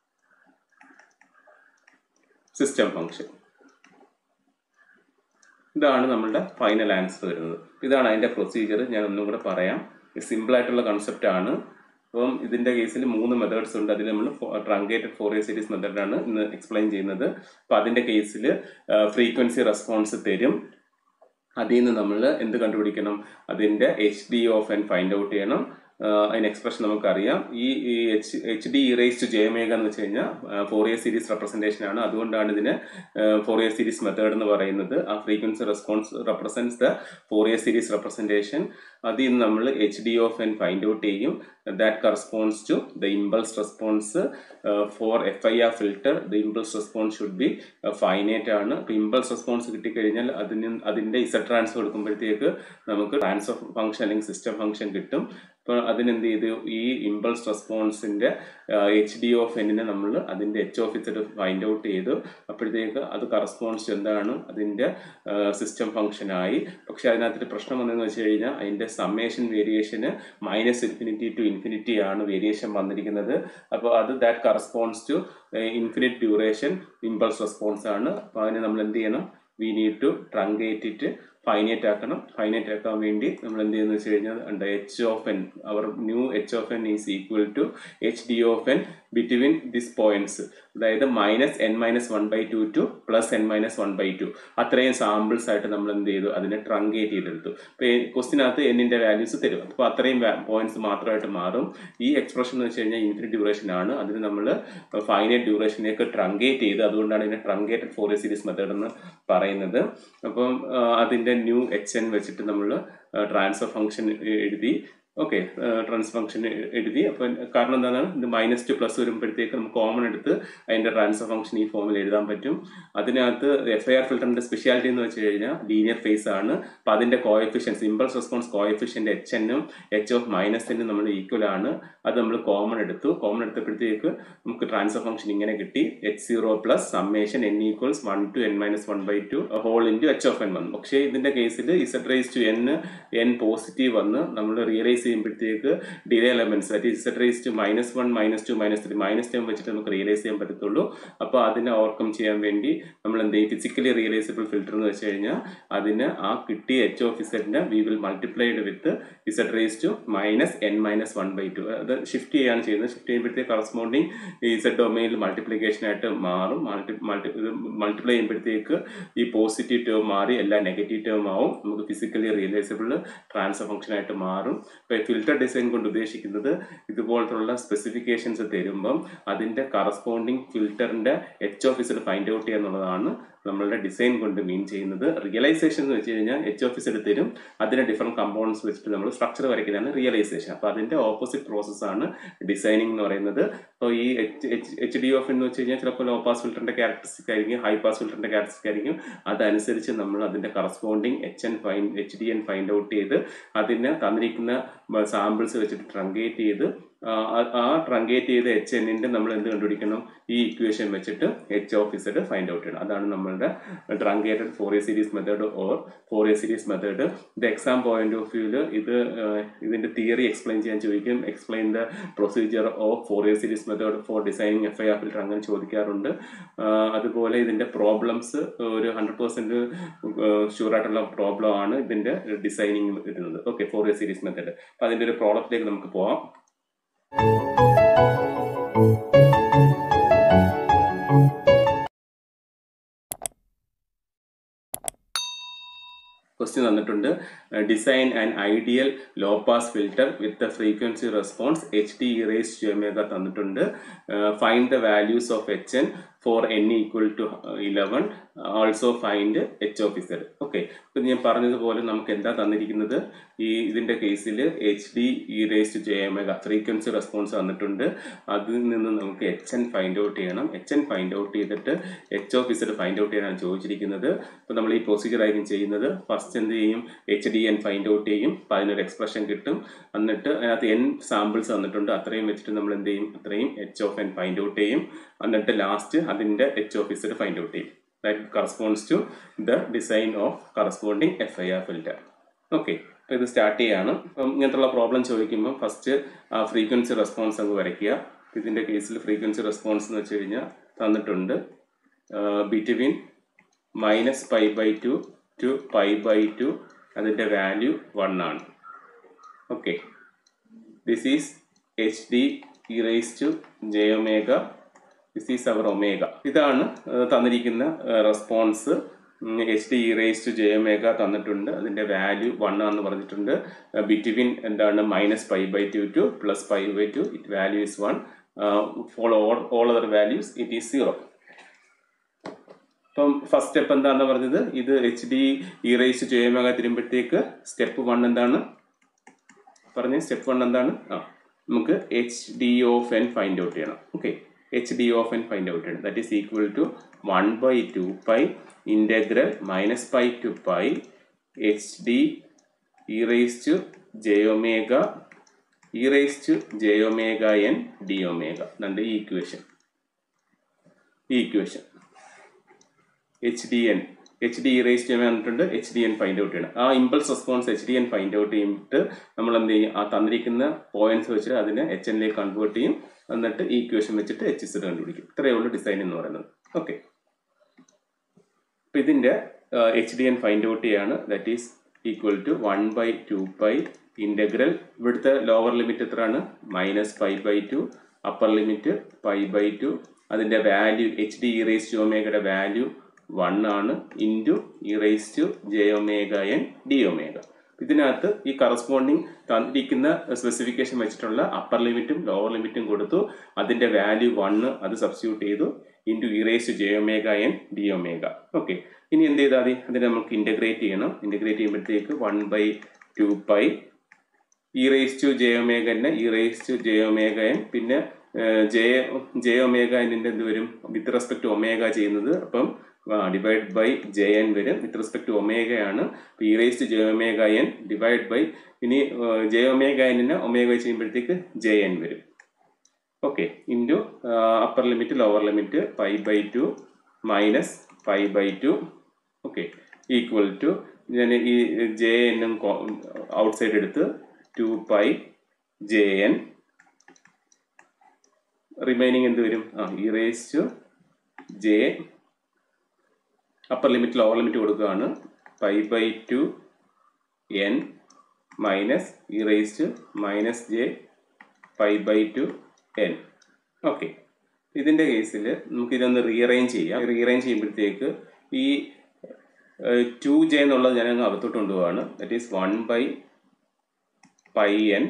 system function. ഇതാണ് നമ്മളുടെ ഫൈനൽ ആൻസർ വരുന്നത്. ഇതാണ് അതിന്റെ പ്രൊസീജിയർ. ഞാൻ ഒന്നും കൂടെ പറയാം. സിമ്പിൾ ആയിട്ടുള്ള കൺസെപ്റ്റ് ആണ്. അപ്പം ഇതിന്റെ കേസിൽ മൂന്ന് മെത്തേഡ്സ് ഉണ്ട്. അതിൽ നമ്മൾ ട്രങ്കേറ്റഡ് ഫോറിയർ സീരീസ് മെത്തേഡാണ് ഇന്ന് എക്സ്പ്ലെയിൻ ചെയ്യുന്നത്. അപ്പം അതിന്റെ കേസിൽ ഫ്രീക്വൻസി റെസ്പോൺസ് തരും. അതിൽ നിന്ന് നമ്മൾ എന്ത് കണ്ടുപിടിക്കണം? അതിന്റെ H D of N find out ചെയ്യണം. അതിന് എക്സ്പ്രഷൻ നമുക്കറിയാം. ഈ H H D e raise to j omega എന്ന് വെച്ച് കഴിഞ്ഞാൽ ഫോറിയർ സീരീസ് റെപ്രസെന്റേഷൻ ആണ്. അതുകൊണ്ടാണ് ഇതിന് ഫോറിയർ സീരീസ് മെത്തേഡ് എന്ന് പറയുന്നത്. ആ frequency response represents the Fourier series representation. അതിൽ നിന്ന് നമ്മൾ H D of N find out ചെയ്യും. That corresponds to the impulse response for F I R filter. The impulse response should be finite ആണ്. ഇപ്പൊ impulse response കിട്ടിക്കഴിഞ്ഞാൽ അതിന് അതിന്റെ Z transfer കൊടുക്കുമ്പോഴത്തേക്ക് നമുക്ക് ട്രാൻസ്ഫർ ഫംഗ്ഷൻ അല്ലെങ്കിൽ സിസ്റ്റം ഫംഗ്ഷൻ കിട്ടും. അപ്പോൾ അതിനെന്ത് ചെയ്തു? ഈ ഇമ്പൾസ് റെസ്പോൺസിന്റെ എച്ച് ഡി ഓഫ് എന്നിനെ നമ്മൾ അതിന്റെ H of Z find out ചെയ്തു. അപ്പോഴത്തേക്ക് അത് കറസ്പോണ്ട്സ് എന്താണ്? അതിന്റെ സിസ്റ്റം ഫംഗ്ഷൻ ആയി. പക്ഷെ അതിനകത്തൊരു പ്രശ്നം വന്നതെന്ന് വെച്ച് കഴിഞ്ഞാൽ അതിന്റെ സമ്മേഷൻ വേരിയേഷന് മൈനസ് ഇൻഫിനിറ്റി ടു ഇൻഫിനിറ്റി ആണ് വേരിയേഷൻ വന്നിരിക്കുന്നത്. അപ്പോൾ അത് that corresponds to infinite duration impulse response ആണ്. അപ്പോൾ അതിന് നമ്മൾ എന്ത് ചെയ്യണം? We need to truncate it, finite ആക്കണം. ഫൈനൈറ്റ് ആക്കാൻ വേണ്ടി നമ്മൾ എന്ത് ചെയ്യുന്നത് വെച്ച് കഴിഞ്ഞാൽ ഉണ്ട് H of N, our new H of N is equal to H D of N between this points. അതായത് minus N minus one by two to plus N minus one by two അത്രയും samples ആയിട്ട് നമ്മൾ എന്ത് ചെയ്തു? അതിനെ truncate ചെയ്തെടുത്തു. ഇപ്പോൾ ക്വസ്റ്റിനകത്ത് എന്നിന്റെ വാല്യൂസ് തരും. അപ്പോൾ അത്രയും പോയിന്റ്സ് മാത്രമായിട്ട് മാറും. ഈ എക്സ്പ്രഷൻ എന്ന് വെച്ച് കഴിഞ്ഞാൽ ഇൻഫിനിറ്റ് ഡ്യൂറേഷൻ ആണ്. അതിന് നമ്മൾ ഫൈനൈറ്റ് ഡ്യൂറേഷനേക്ക് ട്രങ്കേറ്റ് ചെയ്ത്, അതുകൊണ്ടാണ് ഇതിനെ ട്രങ്കേറ്റഡ് ഫോറിയർ സീരീസ് മെത്തേഡ് എന്ന് പറയുന്നത്. അപ്പം അതിന്റെ ന്യൂ എച്ച് എൻ വെച്ചിട്ട് നമ്മൾ ട്രാൻസ്ഫർ ഫംഗ്ഷൻ എഴുതി. ഓക്കെ, ട്രാൻസ്ഫർ ഫംഗ്ഷൻ എഴുതി. അപ്പം കാരണം എന്താണ്? ഇത് മൈനസ് ടു പ്ലസ് വരുമ്പോഴത്തേക്ക് നമുക്ക് കോമൺ എടുത്ത് അതിന്റെ ട്രാൻസ്ഫർ ഫംഗ്ഷൻ ഈ ഫോമിൽ എഴുതാൻ പറ്റും. അതിനകത്ത് എഫ് ഐ ആർ ഫിൽറ്ററിന്റെ സ്പെഷ്യാലിറ്റി എന്ന് വെച്ച് കഴിഞ്ഞാൽ ലീനിയർ ഫേസ് ആണ്. അപ്പം അതിന്റെ coefficients, impulse response coefficient H എന്നും എച്ച് ഓഫ് മൈനസ് എന്നും നമ്മൾ ഈക്വൽ ആണ്. അത് നമ്മൾ കോമൺ എടുത്തു. കോമൺ എടുത്തപ്പോഴത്തേക്ക് നമുക്ക് ട്രാൻസ്ഫർ ഫംഗ്ഷൻ ഇങ്ങനെ കിട്ടി. H zero plus summation N equals one to N minus one by two whole into H of N വന്നു. പക്ഷേ ഇതിന്റെ കേസിൽ Z raise to N N positive വന്ന് നമ്മൾ റിയലൈസ് ചെയ്യുമ്പോഴത്തേക്ക് delay elements that is Z raise to minus one minus two minus three minus time വെച്ചിട്ട് നമുക്ക് realise ചെയ്യാൻ പറ്റത്തുള്ളൂ. അപ്പോൾ അതിനെ ഓവർകം ചെയ്യാൻ വേണ്ടി നമ്മൾ എന്ത് ചെയ്യും? ഫിസിക്കലി റിയലൈസബിൾ ഫിൽറ്റർ എന്ന് വെച്ച് കഴിഞ്ഞാൽ അതിന് ആ കിട്ടിയ എച്ച് ഓഫ് ഇസഡിനെ we will multiplied with Z raise to minus N minus one by two. അത് ഷിഫ്റ്റ് ചെയ്യാണ് ചെയ്യുന്നത്. ഷിഫ്റ്റ് ചെയ്യുമ്പോഴത്തേക്ക് കറസ്പോണ്ടിങ് ഇസഡ് ഡൊമൈനിൽ മൾട്ടിപ്ലിക്കേഷൻ ആയിട്ട് മാറും. മൾട്ടി മൾട്ടി മൾട്ടിപ്ലൈ ചെയ്യുമ്പോഴത്തേക്ക് ഈ പോസിറ്റീവ് ടേം മാറി എല്ലാ നെഗറ്റീവ് ടേം ആവും. നമുക്ക് ഫിസിക്കലി റിയലൈസബിൾ ട്രാൻസ്ഫർ ഫംഗ്ഷൻ ആയിട്ട് മാറും. ഫിൽറ്റർ ഡിസൈൻ കൊണ്ട് ഉദ്ദേശിക്കുന്നത് ഇതുപോലത്തുള്ള സ്പെസിഫിക്കേഷൻസ് തരുമ്പം അതിന്റെ കറസ്പോണ്ടിങ് ഫിൽറ്ററിന്റെ H of Z find out ചെയ്യുക എന്നുള്ളതാണ് നമ്മളുടെ ഡിസൈൻ കൊണ്ട് മീൻ ചെയ്യുന്നത്. റിയലൈസേഷൻ എന്ന് വെച്ച് കഴിഞ്ഞാൽ എച്ച് ഓഫ് ഇസഡ് തരും, അതിന്റെ ഡിഫറെന്റ് കമ്പോണൻസ് വെച്ചിട്ട് നമ്മൾ സ്ട്രക്ചർ വരയ്ക്കുന്നതാണ് റിയലൈസേഷൻ. അപ്പോൾ അതിന്റെ ഓപ്പോസിറ്റ് പ്രോസസ് ആണ് ഡിസൈനിങ് എന്ന് പറയുന്നത്. അപ്പോൾ ഈ എച്ച് എച്ച് ഡി ഓഫ് എന്ന് വെച്ച് കഴിഞ്ഞാൽ ചിലപ്പോൾ ലോ പാസ് ഫിൽറ്ററിന്റെ ക്യാരക്ടറിസ്റ്റിക് ആയിരിക്കും, ഹൈ പാസ് ഫിൽറ്ററിന്റെ ക്യാരക്ടറിസ്റ്റിക് ആയിരിക്കും. അതനുസരിച്ച് നമ്മൾ അതിന്റെ corresponding H N fine H D N find out ചെയ്ത് അതിന് തന്നിരിക്കുന്ന സാമ്പിൾസ് വെച്ചിട്ട് ട്രങ്കേറ്റ് ചെയ്ത് ആ ട്രങ്കേറ്റ് ചെയ്ത എച്ച് എന്നിന്റെ നമ്മൾ എന്ത് കണ്ടുപിടിക്കണം? ഈ ഇക്വേഷൻ വെച്ചിട്ട് H of Z find out ചെയ്യണം. അതാണ് നമ്മളുടെ truncated Fourier series method or Fourier series method. ഇത് എക്സാം പോയിന്റ് ഓഫ് വ്യൂല് ഇത് ഇതിന്റെ തിയറി എക്സ്പ്ലെയിൻ ചെയ്യാൻ ചോദിക്കും. Explain the procedure of Fourier series method for designing F I R filter അങ്ങനെ ചോദിക്കാറുണ്ട്. അതുപോലെ ഇതിന്റെ പ്രോബ്ലംസ് ഒരു ഹൺഡ്രഡ് പെർസെന്റ് ഷുവർ ആയിട്ടുള്ള പ്രോബ്ലം ആണ് ഇതിന്റെ ഡിസൈനിങ് വരുന്നത്. Okay, Fourier series method. അപ്പൊ അതിന്റെ ഒരു പ്രോഡക്റ്റിലേക്ക് നമുക്ക് പോവാം. ക്വസ്റ്റ്യൻ തന്നിട്ടുണ്ട്. Design and ideal low pass filter with the frequency response H D e raise to omega തന്നിട്ടുണ്ട്. Find the values of H N for N equal to eleven also find H of Z. Okay, ഇപ്പം ഞാൻ പറഞ്ഞതുപോലെ നമുക്ക് എന്താ തന്നിരിക്കുന്നത്, ഈ ഇതിൻ്റെ കേസിൽ H D e raised j omega frequency response തന്നിട്ടുണ്ട്. അതിൽ നിന്ന് നമുക്ക് എച്ച് എൻ ഫൈൻഡ് ഔട്ട് ചെയ്യണം. എച്ച് എൻ ഫൈൻഡ് ഔട്ട് ചെയ്തിട്ട് H of Z find out ചെയ്യാനാണ് ചോദിച്ചിരിക്കുന്നത്. അപ്പോൾ നമ്മൾ ഈ പ്രൊസീജിയർ ആയിരിക്കും ചെയ്യുന്നത്. ഫസ്റ്റ് എന്ത് ചെയ്യും, H D N find out ചെയ്യും. അപ്പോൾ അതിനൊരു എക്സ്പ്രഷൻ കിട്ടും. എന്നിട്ട് അതിനകത്ത് എൻ സാമ്പിൾസ് തന്നിട്ടുണ്ട്. അത്രയും വെച്ചിട്ട് നമ്മൾ എന്ത് ചെയ്യും, അത്രയും H of N find out ചെയ്യും. എന്നിട്ട് ലാസ്റ്റ് അതിൻ്റെ H of Z find out ചെയ്യും. That corresponds to the design of corresponding F I R filter. Okay, അപ്പോൾ ഇത് സ്റ്റാർട്ട് ചെയ്യാണ്. അപ്പം ഇങ്ങനത്തുള്ള പ്രോബ്ലം ചോദിക്കുമ്പോൾ ഫസ്റ്റ് ആ ഫ്രീക്വൻസി റെസ്പോൺസ് അങ്ങ് വരയ്ക്കുക. ഇതിൻ്റെ കേസിൽ ഫ്രീക്വൻസി റെസ്പോൺസ് എന്ന് വെച്ച് കഴിഞ്ഞാൽ തന്നിട്ടുണ്ട് between minus pi by two to pi by two, അതിൻ്റെ വാല്യൂ വൺ ആണ്. Okay, this is H D e raise to j omega. This is our omega. ഇതാണ് തന്നിരിക്കുന്ന response. H D e raise to j omega തന്നിട്ടുണ്ട്. അതിൻ്റെ value one ആണെന്ന് പറഞ്ഞിട്ടുണ്ട്. Between എന്താണ് minus pi by two to plus pi by two, it value is one. Follow all all other values it is zero. അപ്പം first step എന്താണെന്ന് പറഞ്ഞത്, ഇത് H D e raise to j omega തരുമ്പോഴത്തേക്ക് step one എന്താണ് പറഞ്ഞത്? Step one എന്താണ്? ആ നമുക്ക് H D of N find out ചെയ്യണം. Okay, H D of N find out ചെയ്യണം. That is equal to one by two pi integral minus pi to pi H D e raise to j omega e raise to j omega N D omega. രണ്ട് ഈ equation ഈ equation H D N H D e raise to വന്നിട്ടുണ്ട്. H D N find out ചെയ്യണം. ആ impulse response H D N find out ചെയ്തിട്ട് നമ്മൾ എന്ത് ചെയ്യും, ആ തന്നിരിക്കുന്ന പോയിന്റ്സ് വെച്ച് അതിനെ എച്ച് എന്നിലേക്ക് കൺവേർട്ട് ചെയ്യും. എന്നിട്ട് ഈ ഇക്വേഷൻ വെച്ചിട്ട് എച്ച് ഇസഡ് കണ്ടുപിടിക്കും. ഇത്രയേ ഉള്ളൂ ഡിസൈൻ എന്ന് പറയുന്നത്. ഓക്കെ, അപ്പം ഇതിൻ്റെ H D N find out ചെയ്യാണ്. That is equal to one by two pi integral, ഇവിടുത്തെ ലോവർ ലിമിറ്റ് എത്രയാണ്? Minus pi by two, upper limit pi by two. അതിൻ്റെ value H D e raise to ഒമേഗയുടെ value one ആണ്, into e raise to j omega N D omega. ഇതിനകത്ത് ഈ corresponding തന്നിരിക്കുന്ന specification വെച്ചിട്ടുള്ള upper ലിമിറ്റും lower ലിമിറ്റും കൊടുത്തു. അതിൻ്റെ വാല്യൂ വണ്ണ് അത് സബ്സ്റ്റിറ്റ്യൂട്ട് ചെയ്തു, into e raise to j omega N D omega. Okay, ഇനി എന്ത് ചെയ്താൽ മതി, അതിനെ നമുക്ക് ഇൻ്റഗ്രേറ്റ് ചെയ്യണം. ഇൻ്റഗ്രേറ്റ് ചെയ്യുമ്പോഴത്തേക്ക് one by two pi e raise to j omega എന്നെ e raise to j omega N, പിന്നെ ജെ ജെ ഒമേഗ എന്നിൻ്റെ എന്ത് വരും, വിത്ത് റെസ്പെക്ട് ടു ഒമേഗ ചെയ്യുന്നത്. അപ്പം ഡിവൈഡ് ബൈ ജെ എൻ വരും. വിത്ത് റെസ്പെക്ട് ടു ഒമേഗയാണ്. E raise to j omega N divide by, ഇനി ജെ ഒമേഗ എന്നിനെ ഒമേഗ ചെയ്യുമ്പോഴത്തേക്ക് ജെ എൻ വരും. Okay, into upper limit lower limit pi by two minus pi by two. Okay, equal to ഞാൻ ഈ j എന്നും outside എടുത്ത് two pi j N, remaining എന്ത് വരും, ആ e raise to j, upper limit lower limit കൊടുക്കുകയാണ്, pi by two N minus e raise to minus j pi by two N. Okay, ഇതിൻ്റെ കേസിൽ നമുക്ക് ഇതൊന്ന് റീഅറേഞ്ച് ചെയ്യാം. റീഅറേഞ്ച് ചെയ്യുമ്പോഴത്തേക്ക് ഈ ടു ജെ എന്നുള്ളത് ഞാൻ അങ്ങ് അകത്തോട്ട് കൊണ്ടുപോവാണ്. That is one by pi N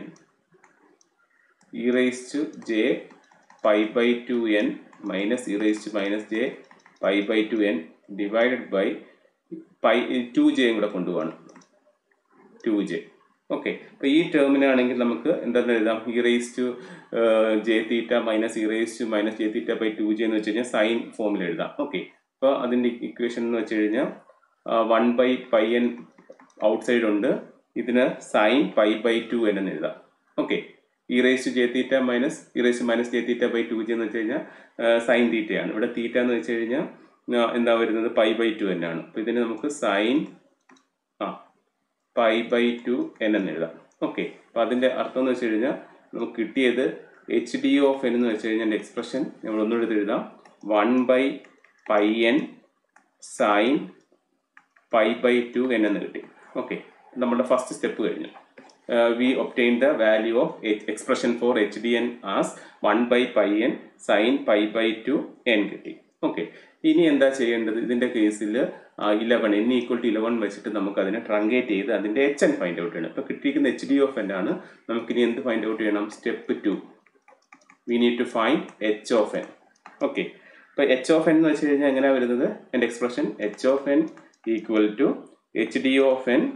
e raise to j pi by two N minus e raise to minus j pi by two N divided by pi two ജെയും കൂടെ കൊണ്ടുപോവാണ്, ടു ജെ. ഓക്കെ, അപ്പോൾ ഈ ടേമിനാണെങ്കിൽ നമുക്ക് എന്താണെന്ന് എഴുതാം, e raise to j theta minus e raise to minus j theta by two j എന്ന് വെച്ച് കഴിഞ്ഞാൽ സൈൻ ഫോമിൽ എഴുതാം. ഓക്കെ, അപ്പോൾ അതിൻ്റെ ഇക്വേഷൻ എന്ന് വെച്ച് കഴിഞ്ഞാൽ one by pi n outside ഉണ്ട്, ഇതിന് sine pi by two n എന്ന് എഴുതാം. Okay, e raise to j theta minus e raise to minus j theta by two j എന്ന് വെച്ച് കഴിഞ്ഞാൽ സൈൻ തീറ്റയാണ്. ഇവിടെ തീറ്റ എന്ന് വെച്ച് കഴിഞ്ഞാൽ എന്താ വരുന്നത്, പൈ ബൈ ടു എൻ ആണ്. അപ്പോൾ ഇതിന് നമുക്ക് സൈൻ ആ പൈ ബൈ ടു എൻ എന്ന് എഴുതാം. ഓക്കെ, അപ്പോൾ അതിൻ്റെ അർത്ഥം എന്ന് വെച്ച് കഴിഞ്ഞാൽ നമുക്ക് കിട്ടിയത് എച്ച് ഡി ഓഫ് എൻ എന്ന് വെച്ച് കഴിഞ്ഞാൽ എക്സ്പ്രഷൻ നമ്മൾ ഒന്നുകൂടി എഴുതാം, one by pi n sine pi by two n എന്ന് കിട്ടി. ഓക്കെ, നമ്മുടെ ഫസ്റ്റ് സ്റ്റെപ്പ് കഴിഞ്ഞു. We obtain the value of expression for h D n as one by pi n sine pi by two n കിട്ടി. Okay, ഇനി എന്താ ചെയ്യേണ്ടത്, ഇതിൻ്റെ കേസിൽ eleven n equal to eleven വെച്ചിട്ട് നമുക്ക് അതിനെ ട്രങ്കേറ്റ് ചെയ്ത് അതിൻ്റെ എച്ച് എൻ ഫൈൻഡ് ഔട്ട് ചെയ്യണം. ഇപ്പോൾ കിട്ടിയിരിക്കുന്ന എച്ച് ഡി ഓഫ് എൻ ആണ്. നമുക്കിനി എന്ത് ഫൈൻഡ് ഔട്ട് ചെയ്യണം, step two we need to find H of n. Okay, ഇപ്പോൾ എച്ച് ഓഫ് എൻ എന്ന് വെച്ച് കഴിഞ്ഞാൽ എങ്ങനെയാണ് വരുന്നത്? എൻ്റെ expression h of N equal to H D of n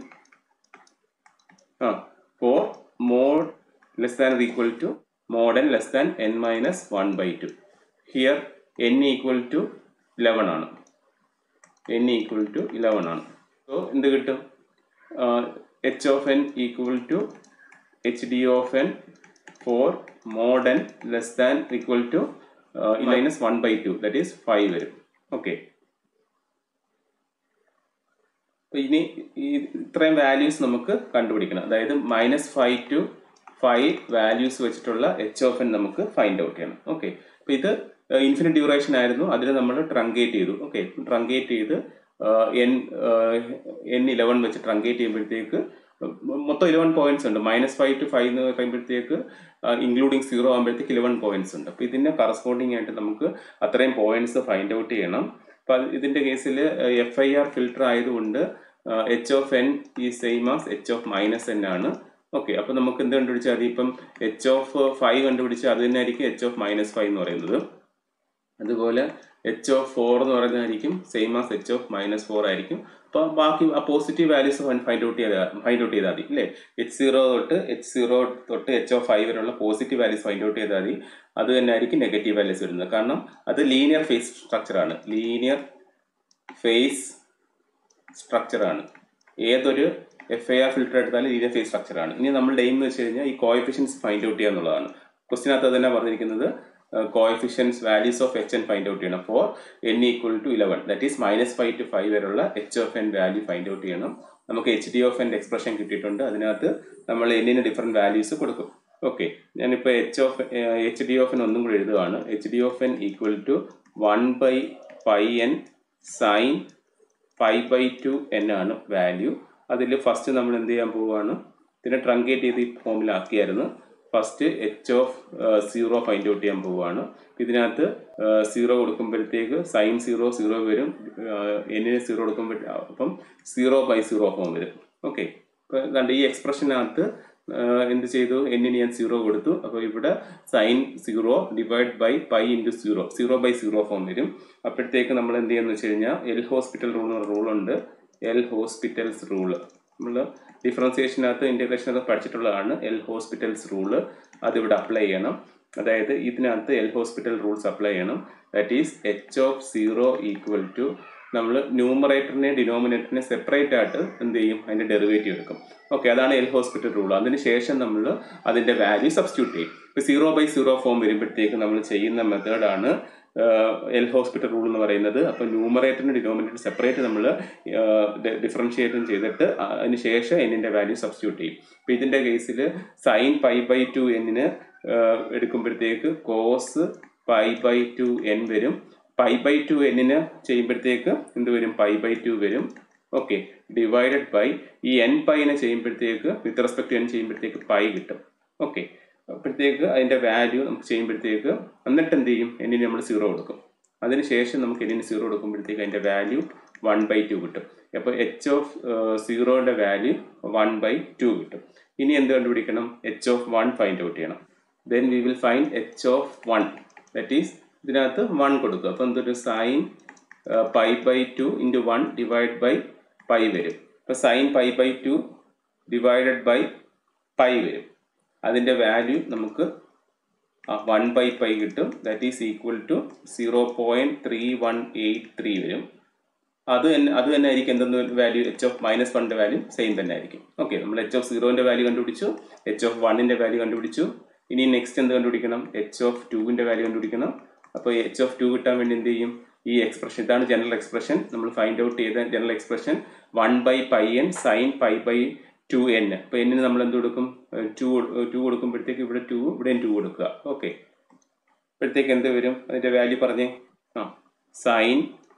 ആ for mod less than equal to mod N less than n minus one by two. Here n equal to eleven ആണ്. N equal to eleven ആണ്. So എന്ത് കിട്ടും? H of N equal to H D of n for mod N less than equal to minus one by two, that is five വരും. Okay, ഇനി ഈ ഇത്രയും values നമുക്ക് കണ്ടുപിടിക്കണം. അതായത് minus five to five values വെച്ചിട്ടുള്ള എച്ച് ഓഫ് എൻ നമുക്ക് find out ചെയ്യണം. ഓക്കെ, അപ്പോൾ ഇത് ഇൻഫിനിറ്റ് ഡ്യൂറേഷൻ ആയിരുന്നു, അതിന് നമ്മൾ ട്രങ്കേറ്റ് ചെയ്തു. ഓക്കെ, ട്രങ്കേറ്റ് ചെയ്ത് എൻ എൻ ഇലവൻ വെച്ച് ട്രങ്കേറ്റ് ചെയ്യുമ്പോഴത്തേക്ക് മൊത്തം ഇലവൻ പോയിന്റ്സ് ഉണ്ട്. മൈനസ് ഫൈവ് ടു ഫൈവ് എന്ന് പറയുമ്പോഴത്തേക്ക് ഇൻക്ലൂഡിങ് സീറോ ആകുമ്പോഴത്തേക്ക് ഇലവൻ പോയിന്റ്സ് ഉണ്ട്. അപ്പോൾ ഇതിൻ്റെ കറസ്പോണ്ടിങ് ആയിട്ട് നമുക്ക് അത്രയും പോയിന്റ്സ് ഫൈൻഡ് ഔട്ട് ചെയ്യണം. അപ്പോൾ ഇതിൻ്റെ കേസിൽ എഫ് ഐ ആർ ഫിൽട്ടർ ആയതുകൊണ്ട് എച്ച് ഓഫ് എൻ ഈ same as H of minus N ആണ്. ഓക്കെ, അപ്പോൾ നമുക്ക് എന്ത് കണ്ടുപിടിച്ചാൽ മതി? ഇപ്പം എച്ച് ഓഫ് ഫൈവ് കണ്ടുപിടിച്ചാൽ അത് തന്നെ ആയിരിക്കും എച്ച് ഓഫ് മൈനസ് ഫൈവ് എന്ന് പറയുന്നത്. അതുപോലെ എച്ച് ഓഫ് ഫോർ എന്ന് പറയുന്നതായിരിക്കും same as H of minus four ആയിരിക്കും. അപ്പോൾ ബാക്കി ആ പോസിറ്റീവ് വാല്യൂസ് ഫൈൻഡ് ഔട്ട് ചെയ്താൽ ഫൈൻഡ് ഔട്ട് ചെയ്താൽ മതി അല്ലേ? എച്ച് സീറോ തൊട്ട് എച്ച് സീറോ തൊട്ട് എച്ച് ഓഫ് ഫൈവ് വരെയുള്ള പോസിറ്റീവ് വാല്യൂസ് ഫൈൻഡ് ഔട്ട് ചെയ്താൽ മതി. അത് തന്നെ ആയിരിക്കും നെഗറ്റീവ് വാല്യൂസ് വരുന്നത്. കാരണം അത് ലീനിയർ ഫേസ് സ്ട്രക്ചറാണ്. ലീനിയർ ഫേസ് സ്ട്രക്ചറാണ്. ഏതൊരു എഫ് ഐ ആർ ഫിൽറ്റർ എടുത്താലും ലീനിയർ ഫേസ് സ്ട്രക്ചറാണ്. ഇനി നമ്മളുടെ എയിം എന്ന് വെച്ച് കഴിഞ്ഞാൽ ഈ കോഎഫിഷ്യൻസ് ഫൈൻഡ് ഔട്ട് ചെയ്യുക എന്നുള്ളതാണ്. ക്വസ്റ്റിനകത്ത് തന്നെ പറഞ്ഞിരിക്കുന്നത് coefficients values of H N find out ചെയ്യണം for N equal to eleven, that is minus five to five വരെയുള്ള h of n value find out ചെയ്യണം. നമുക്ക് എച്ച് ഡി ഓഫ് എൻ്റെ എക്സ്പ്രഷൻ കിട്ടിയിട്ടുണ്ട്. അതിനകത്ത് നമ്മൾ എന്നിന് ഡിഫറെൻറ്റ് വാല്യൂസ് കൊടുക്കും. ഓക്കെ, ഞാനിപ്പോൾ h of h D of n ഒന്നും കൂടി എഴുതുകയാണ്. H D of N equal to one by pi n sine pi by two N ആണ് വാല്യൂ. അതിൽ ഫസ്റ്റ് നമ്മൾ എന്ത് ചെയ്യാൻ പോവുകയാണ്? ഇതിനെ ട്രങ്കേറ്റ് ചെയ്ത് ഈ ഫോമിലാക്കിയായിരുന്നു. First h of zero find out ചെയ്യാൻ പോവുകയാണ്. ഇതിനകത്ത് സീറോ കൊടുക്കുമ്പോഴത്തേക്ക് സൈൻ സീറോ സീറോ വരും, എന്നിന് സീറോ കൊടുക്കുമ്പോൾ അപ്പം സീറോ ബൈ സീറോ ഫോം വരും. ഓക്കെ, അപ്പോൾ കണ്ട് ഈ എക്സ്പ്രഷനകത്ത് എന്ത് ചെയ്തു? എന്നിന് ഞാൻ സീറോ കൊടുത്തു. അപ്പോൾ ഇവിടെ sine zero divide by pi into zero, zero by zero form വരും. അപ്പോഴത്തേക്ക് നമ്മൾ എന്ത് ചെയ്യുന്നത് വെച്ച് കഴിഞ്ഞാൽ എൽ ഹോസ്പിറ്റൽ റൂൾ എന്ന റൂളുണ്ട്. എൽ ഹോസ്പിറ്റൽസ് റൂള് നമ്മൾ ഡിഫറൻസിയേഷനകത്ത് ഇൻറ്റഗ്രേഷനകത്ത് പഠിച്ചിട്ടുള്ളതാണ്. എൽ ഹോസ്പിറ്റൽസ് റൂള് അതിവിടെ അപ്ലൈ ചെയ്യണം. അതായത് ഇതിനകത്ത് എൽ ഹോസ്പിറ്റൽ റൂൾസ് അപ്ലൈ ചെയ്യണം. That is h of zero equal to നമ്മൾ ന്യൂമറേറ്ററിനെ ഡിനോമിനേറ്ററിനെ സെപ്പറേറ്റ് ആയിട്ട് എന്ത് ചെയ്യും? അതിൻ്റെ ഡെറിവേറ്റീവ് എടുക്കും. ഓക്കെ, അതാണ് എൽ ഹോസ്പിറ്റൽ റൂൾ. അതിന് ശേഷം നമ്മൾ അതിൻ്റെ വാല്യൂ സബ്സ്റ്റിറ്റ്യൂട്ട് ചെയ്യും. ഇപ്പോൾ സീറോ ബൈ സീറോ ഫോം വരുമ്പോഴത്തേക്ക് നമ്മൾ ചെയ്യുന്ന മെത്തേഡാണ് എൽ ഹോസ്പിറ്റൽ റൂൾ എന്ന് പറയുന്നത്. അപ്പോൾ ന്യൂമറേറ്ററിന് ഡിനോമിനേറ്റർ സെപ്പറേറ്റ് നമ്മൾ ഡിഫറൻഷിയേറ്റും ചെയ്തിട്ട് അതിന് ശേഷം എന്നിൻ്റെ വാല്യൂ സബ്സ്റ്റിറ്റ്യൂട്ട് ചെയ്യും. അപ്പോൾ ഇതിൻ്റെ കേസിൽ സൈൻ പൈ ബൈ ടു എന്നിന് എടുക്കുമ്പോഴത്തേക്ക് cos pi by two n വരും. പൈ ബൈ ടു എന്നിന് ചെയ്യുമ്പോഴത്തേക്ക് എന്ത് വരും? പൈ ബൈ ടു വരും. ഓക്കെ, ഡിവൈഡഡ് ബൈ ഈ എൻ പൈനെ ചെയ്യുമ്പോഴത്തേക്ക് വിത്ത് റെസ്പെക്ട് ടു എൻ ചെയ്യുമ്പോഴത്തേക്ക് പൈ കിട്ടും. ഓക്കെ, അപ്പോഴത്തേക്ക് അതിൻ്റെ വാല്യൂ നമുക്ക് ചെയ്യുമ്പോഴത്തേക്ക് എന്നിട്ട് എന്ത് ചെയ്യും? എന്നിന് നമ്മൾ സീറോ കൊടുക്കും. അതിനുശേഷം നമുക്ക് എന്നിന് സീറോ കൊടുക്കുമ്പോഴത്തേക്ക് അതിൻ്റെ വാല്യൂ വൺ ബൈ ടു കിട്ടും. അപ്പോൾ എച്ച് ഓഫ് സീറോയുടെ വാല്യൂ വൺ ബൈ ടു കിട്ടും. ഇനി എന്ത് കണ്ടുപിടിക്കണം? H of one find out ചെയ്യണം. Then we will find H of one, that is ഇതിനകത്ത് വൺ കൊടുക്കുക. അപ്പോൾ എന്തൊരു sine pi by two into one divide by pi വരും. അപ്പോൾ sine pi by two divided by pi വരും. അതിൻ്റെ value നമുക്ക് വൺ ബൈ പൈ കിട്ടും. That is equal to zero point three one eight three വരും. അത് തന്നെ അത് തന്നെ ആയിരിക്കും എന്തെന്ന് വാല്യൂ? എച്ച് ഓഫ് മൈനസ് വണ്ണിൻ്റെ വാല്യൂ സെയിം തന്നെ ആയിരിക്കും. ഓക്കെ, നമ്മൾ എച്ച് ഓഫ് സീറോൻ്റെ വാല്യൂ കണ്ടുപിടിച്ചു, എച്ച് ഓഫ് വണ്ണിൻ്റെ വാല്യൂ കണ്ടുപിടിച്ചു. ഇനി നെക്സ്റ്റ് എന്ത് കണ്ടുപിടിക്കണം? എച്ച് ഓഫ് ടുവിൻ്റെ വാല്യൂ കണ്ടുപിടിക്കണം. അപ്പോൾ എച്ച് ഓഫ് ടു കിട്ടാൻ വേണ്ടി എന്ത് ചെയ്യും? ഈ എക്സ്പ്രഷൻ, ഇതാണ് ജനറൽ എക്സ്പ്രഷൻ. നമ്മൾ ഫൈൻഡ് ഔട്ട് ചെയ്ത general expression one by pi n sine pi by two n. അപ്പോൾ എന്നിന് നമ്മൾ എന്ത് കൊടുക്കും? ടു ടു കൊടുക്കുമ്പോഴത്തേക്ക് ഇവിടെ ടു ഇവിടെയും ടു കൊടുക്കുക. ഓക്കെ, അപ്പോഴത്തേക്ക് എന്ത് വരും? അതിൻ്റെ വാല്യൂ പറഞ്ഞേ. ആ sine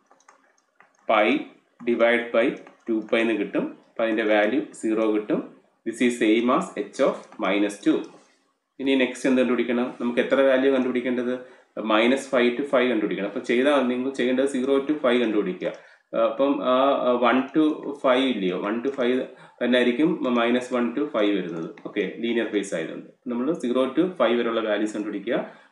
pi divide by two pi എന്ന് കിട്ടും. അപ്പം അതിൻ്റെ വാല്യൂ സീറോ കിട്ടും. This is same as H of minus two. ഇനി നെക്സ്റ്റ് എന്ത് കണ്ടുപിടിക്കണം? നമുക്ക് എത്ര വാല്യൂ കണ്ടുപിടിക്കേണ്ടത്? മൈനസ് ഫൈവ് ടു ഫൈവ് കണ്ടുപിടിക്കണം. അപ്പോൾ ചെയ്താൽ നിങ്ങൾ ചെയ്യേണ്ടത് സീറോ ടു ഫൈവ് കണ്ടുപിടിക്കുക. അപ്പം ആ വൺ ടു ഫൈവ് ഇല്ലയോ? വൺ ടു ഫൈവ് തന്നെ ആയിരിക്കും മൈനസ് വൺ ടു ഫൈവ് വരുന്നത്. ഓക്കെ, ലീനിയർ ഫേസ് ആയതുകൊണ്ട് നമ്മൾ സീറോ ടു ഫൈവ് വരെയുള്ള വാല്യൂസ് കണ്ടുപിടിക്കുക.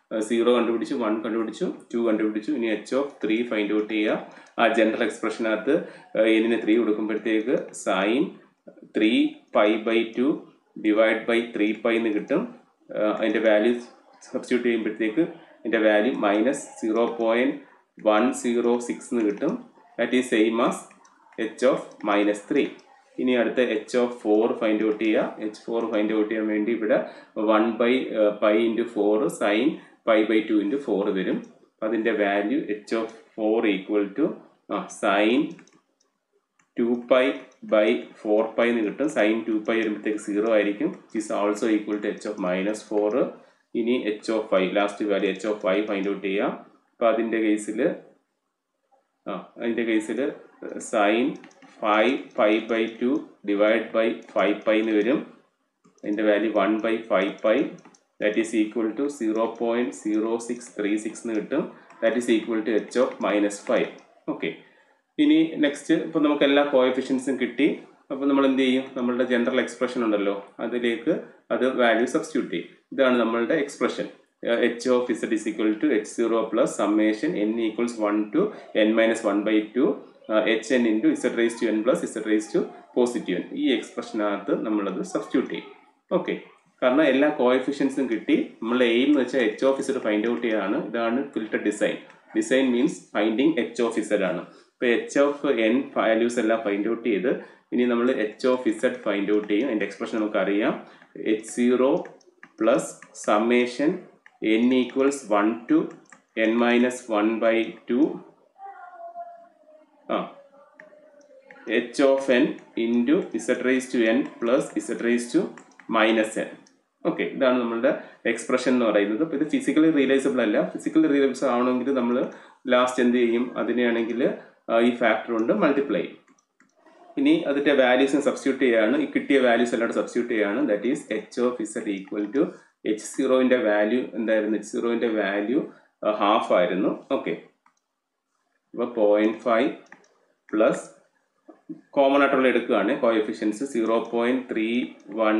സീറോ കണ്ടുപിടിച്ചു, വൺ കണ്ടുപിടിച്ചു, ടു കണ്ടുപിടിച്ചു. ഇനി h of three find out ചെയ്യുക. ആ ജനറൽ എക്സ്പ്രഷനകത്ത് എന്നിന് ത്രീ കൊടുക്കുമ്പോഴത്തേക്ക് sine three pi by two divide by three pi എന്ന് കിട്ടും. അതിൻ്റെ വാല്യൂ സബ്സ്റ്റിറ്റ്യൂട്ട് ചെയ്യുമ്പോഴത്തേക്ക് അതിൻ്റെ value minus zero point one zero six എന്ന് കിട്ടും. That is same as H of minus three. ഇനി അടുത്ത h of four find out ചെയ്യുക. എച്ച് ഫോർ ഫൈൻഡ് ഔട്ട് ചെയ്യാൻ വേണ്ടി ഇവിടെ one by pi into four sine pi by two into four വരും. അപ്പം അതിൻ്റെ value h of four equal to sine two pi by four pi എന്ന് കിട്ടും. Sine two pi വരുമ്പോഴത്തേക്ക് സീറോ ആയിരിക്കും. Is also equal to H of minus four. ഇനി h of five last value h of five find out ചെയ്യാം. അപ്പോൾ അതിൻ്റെ കേസിൽ ആ അതിൻ്റെ കേസിൽ sine five pi by two divide by five pi എന്ന് വരും. അതിൻ്റെ value one by five pi that is equal to zero point zero six three six എന്ന് കിട്ടും. That is equal to H of minus five. Okay, ഇനി next ഇപ്പോൾ നമുക്ക് എല്ലാ കോഎഫിഷ്യൻസും കിട്ടി. അപ്പോൾ നമ്മൾ എന്ത് ചെയ്യും? നമ്മളുടെ ജനറൽ എക്സ്പ്രഷൻ ഉണ്ടല്ലോ, അതിലേക്ക് അത് വാല്യൂ സബ്സ്റ്റിറ്റ്യൂട്ട് ചെയ്യും. ഇതാണ് നമ്മളുടെ expression. H of z is equal to h zero plus summation N equals one to N minus one by two h n into z raise to N plus Z raise to positive n. ഈ എക്സ്പ്രഷനകത്ത് നമ്മളത് substitute ചെയ്യും. Okay, കാരണം എല്ലാ കോഎഫിഷ്യൻസും കിട്ടി. നമ്മളുടെ aim എന്ന് വെച്ചാൽ h of Z find out ചെയ്യാണ്. ഇതാണ് filter design. Design means finding h of z ആണ്. ഇപ്പോൾ എച്ച് ഓഫ് എൻ വാല്യൂസ് എല്ലാം ഫൈൻഡ് ഔട്ട് ചെയ്ത് ഇനി നമ്മൾ H of Z find out ചെയ്യും. അതിൻ്റെ എക്സ്പ്രഷൻ നമുക്കറിയാം. H zero plus summation N equals one to N minus one by two ആ h of n into z raise to N plus Z raise to minus n. Okay, ഇതാണ് നമ്മളുടെ expression എന്ന് പറയുന്നത്. അപ്പോൾ ഇത് ഫിസിക്കലി റിയലൈസബിൾ അല്ല. Physically realizable ആവണമെങ്കിൽ നമ്മൾ ലാസ്റ്റ് എന്ത് ചെയ്യും? അതിനെയാണെങ്കിൽ ഈ ഫാക്ടർ കൊണ്ട് മൾട്ടിപ്ലൈ ചെയ്യും. ഇനി അതിൻ്റെ വാല്യൂസിന് സബ്സ്റ്റിറ്റ്യൂട്ട് ചെയ്യാണ്. ഈ കിട്ടിയ വാല്യൂസ് എല്ലാം സബ്സ്റ്റിറ്റ്യൂട്ട് ചെയ്യാണ്. That is h of z equal to h സീറോൻ്റെ വാല്യൂ എന്തായിരുന്നു? എച്ച് സീറോൻ്റെ വാല്യൂ ഹാഫ് ആയിരുന്നു. ഓക്കെ, അപ്പോൾ പോയിൻറ്റ് ഫൈവ് പ്ലസ് കോമൺ ആയിട്ടുള്ള എടുക്കുകയാണ് coefficients zero point three one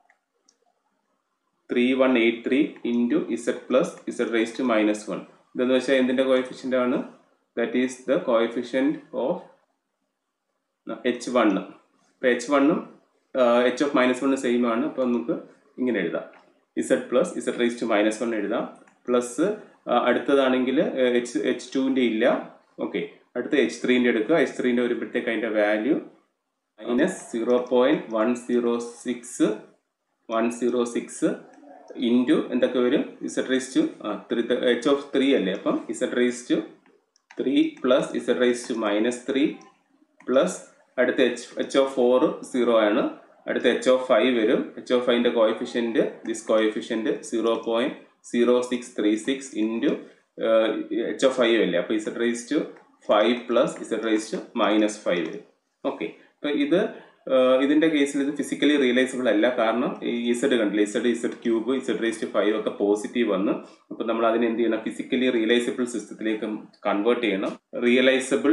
three one eight three into z plus Z raise to minus one. ഇതെന്ന് വെച്ചാൽ എന്തിൻ്റെ കോഎഫിഷ്യൻ്റ് ആണ്? That is the coefficient of h one. ഇപ്പോൾ h വണ്ണും h of minus വണ്ണും same ആണ്. അപ്പോൾ നമുക്ക് ഇങ്ങനെ എഴുതാം, Z plus Z raise to minus one എഴുതാം. പ്ലസ് അടുത്തതാണെങ്കിൽ എച്ച് എച്ച് ടുവിൻ്റെ ഇല്ല. ഓക്കെ, അടുത്ത എച്ച് ത്രീൻ്റെ എടുക്കുക. എച്ച് ത്രീൻ്റെ വരുമ്പോഴത്തേക്ക് അതിൻ്റെ value minus zero point one zero six one zero six into എന്തൊക്കെ വരും? Z raise to three h of three അല്ലേ, അപ്പം z raise to three plus Z raise to minus three plus അടുത്ത h h of four zero ആണ്. അടുത്ത h of five വരും. H of ഫൈവിൻ്റെ coefficient this coefficient zero point zero six three six into H of five അല്ലേ, അപ്പോൾ Z raise to five plus Z raise to minus five വരും. Okay, അപ്പോൾ ഇത് ഇതിൻ്റെ കേസിൽ ഇത് ഫിസിക്കലി റിയലൈസബിൾ അല്ല. കാരണം ഈ ഇസഡ് കണ്ടില്ല, Z Z cube Z raise to five ഒക്കെ പോസിറ്റീവ് വന്ന്. അപ്പോൾ നമ്മൾ അതിനെ എന്ത് ചെയ്യണം? ഫിസിക്കലി റിയലൈസബിൾ സിസ്റ്റത്തിലേക്ക് കൺവേർട്ട് ചെയ്യണം. Realizable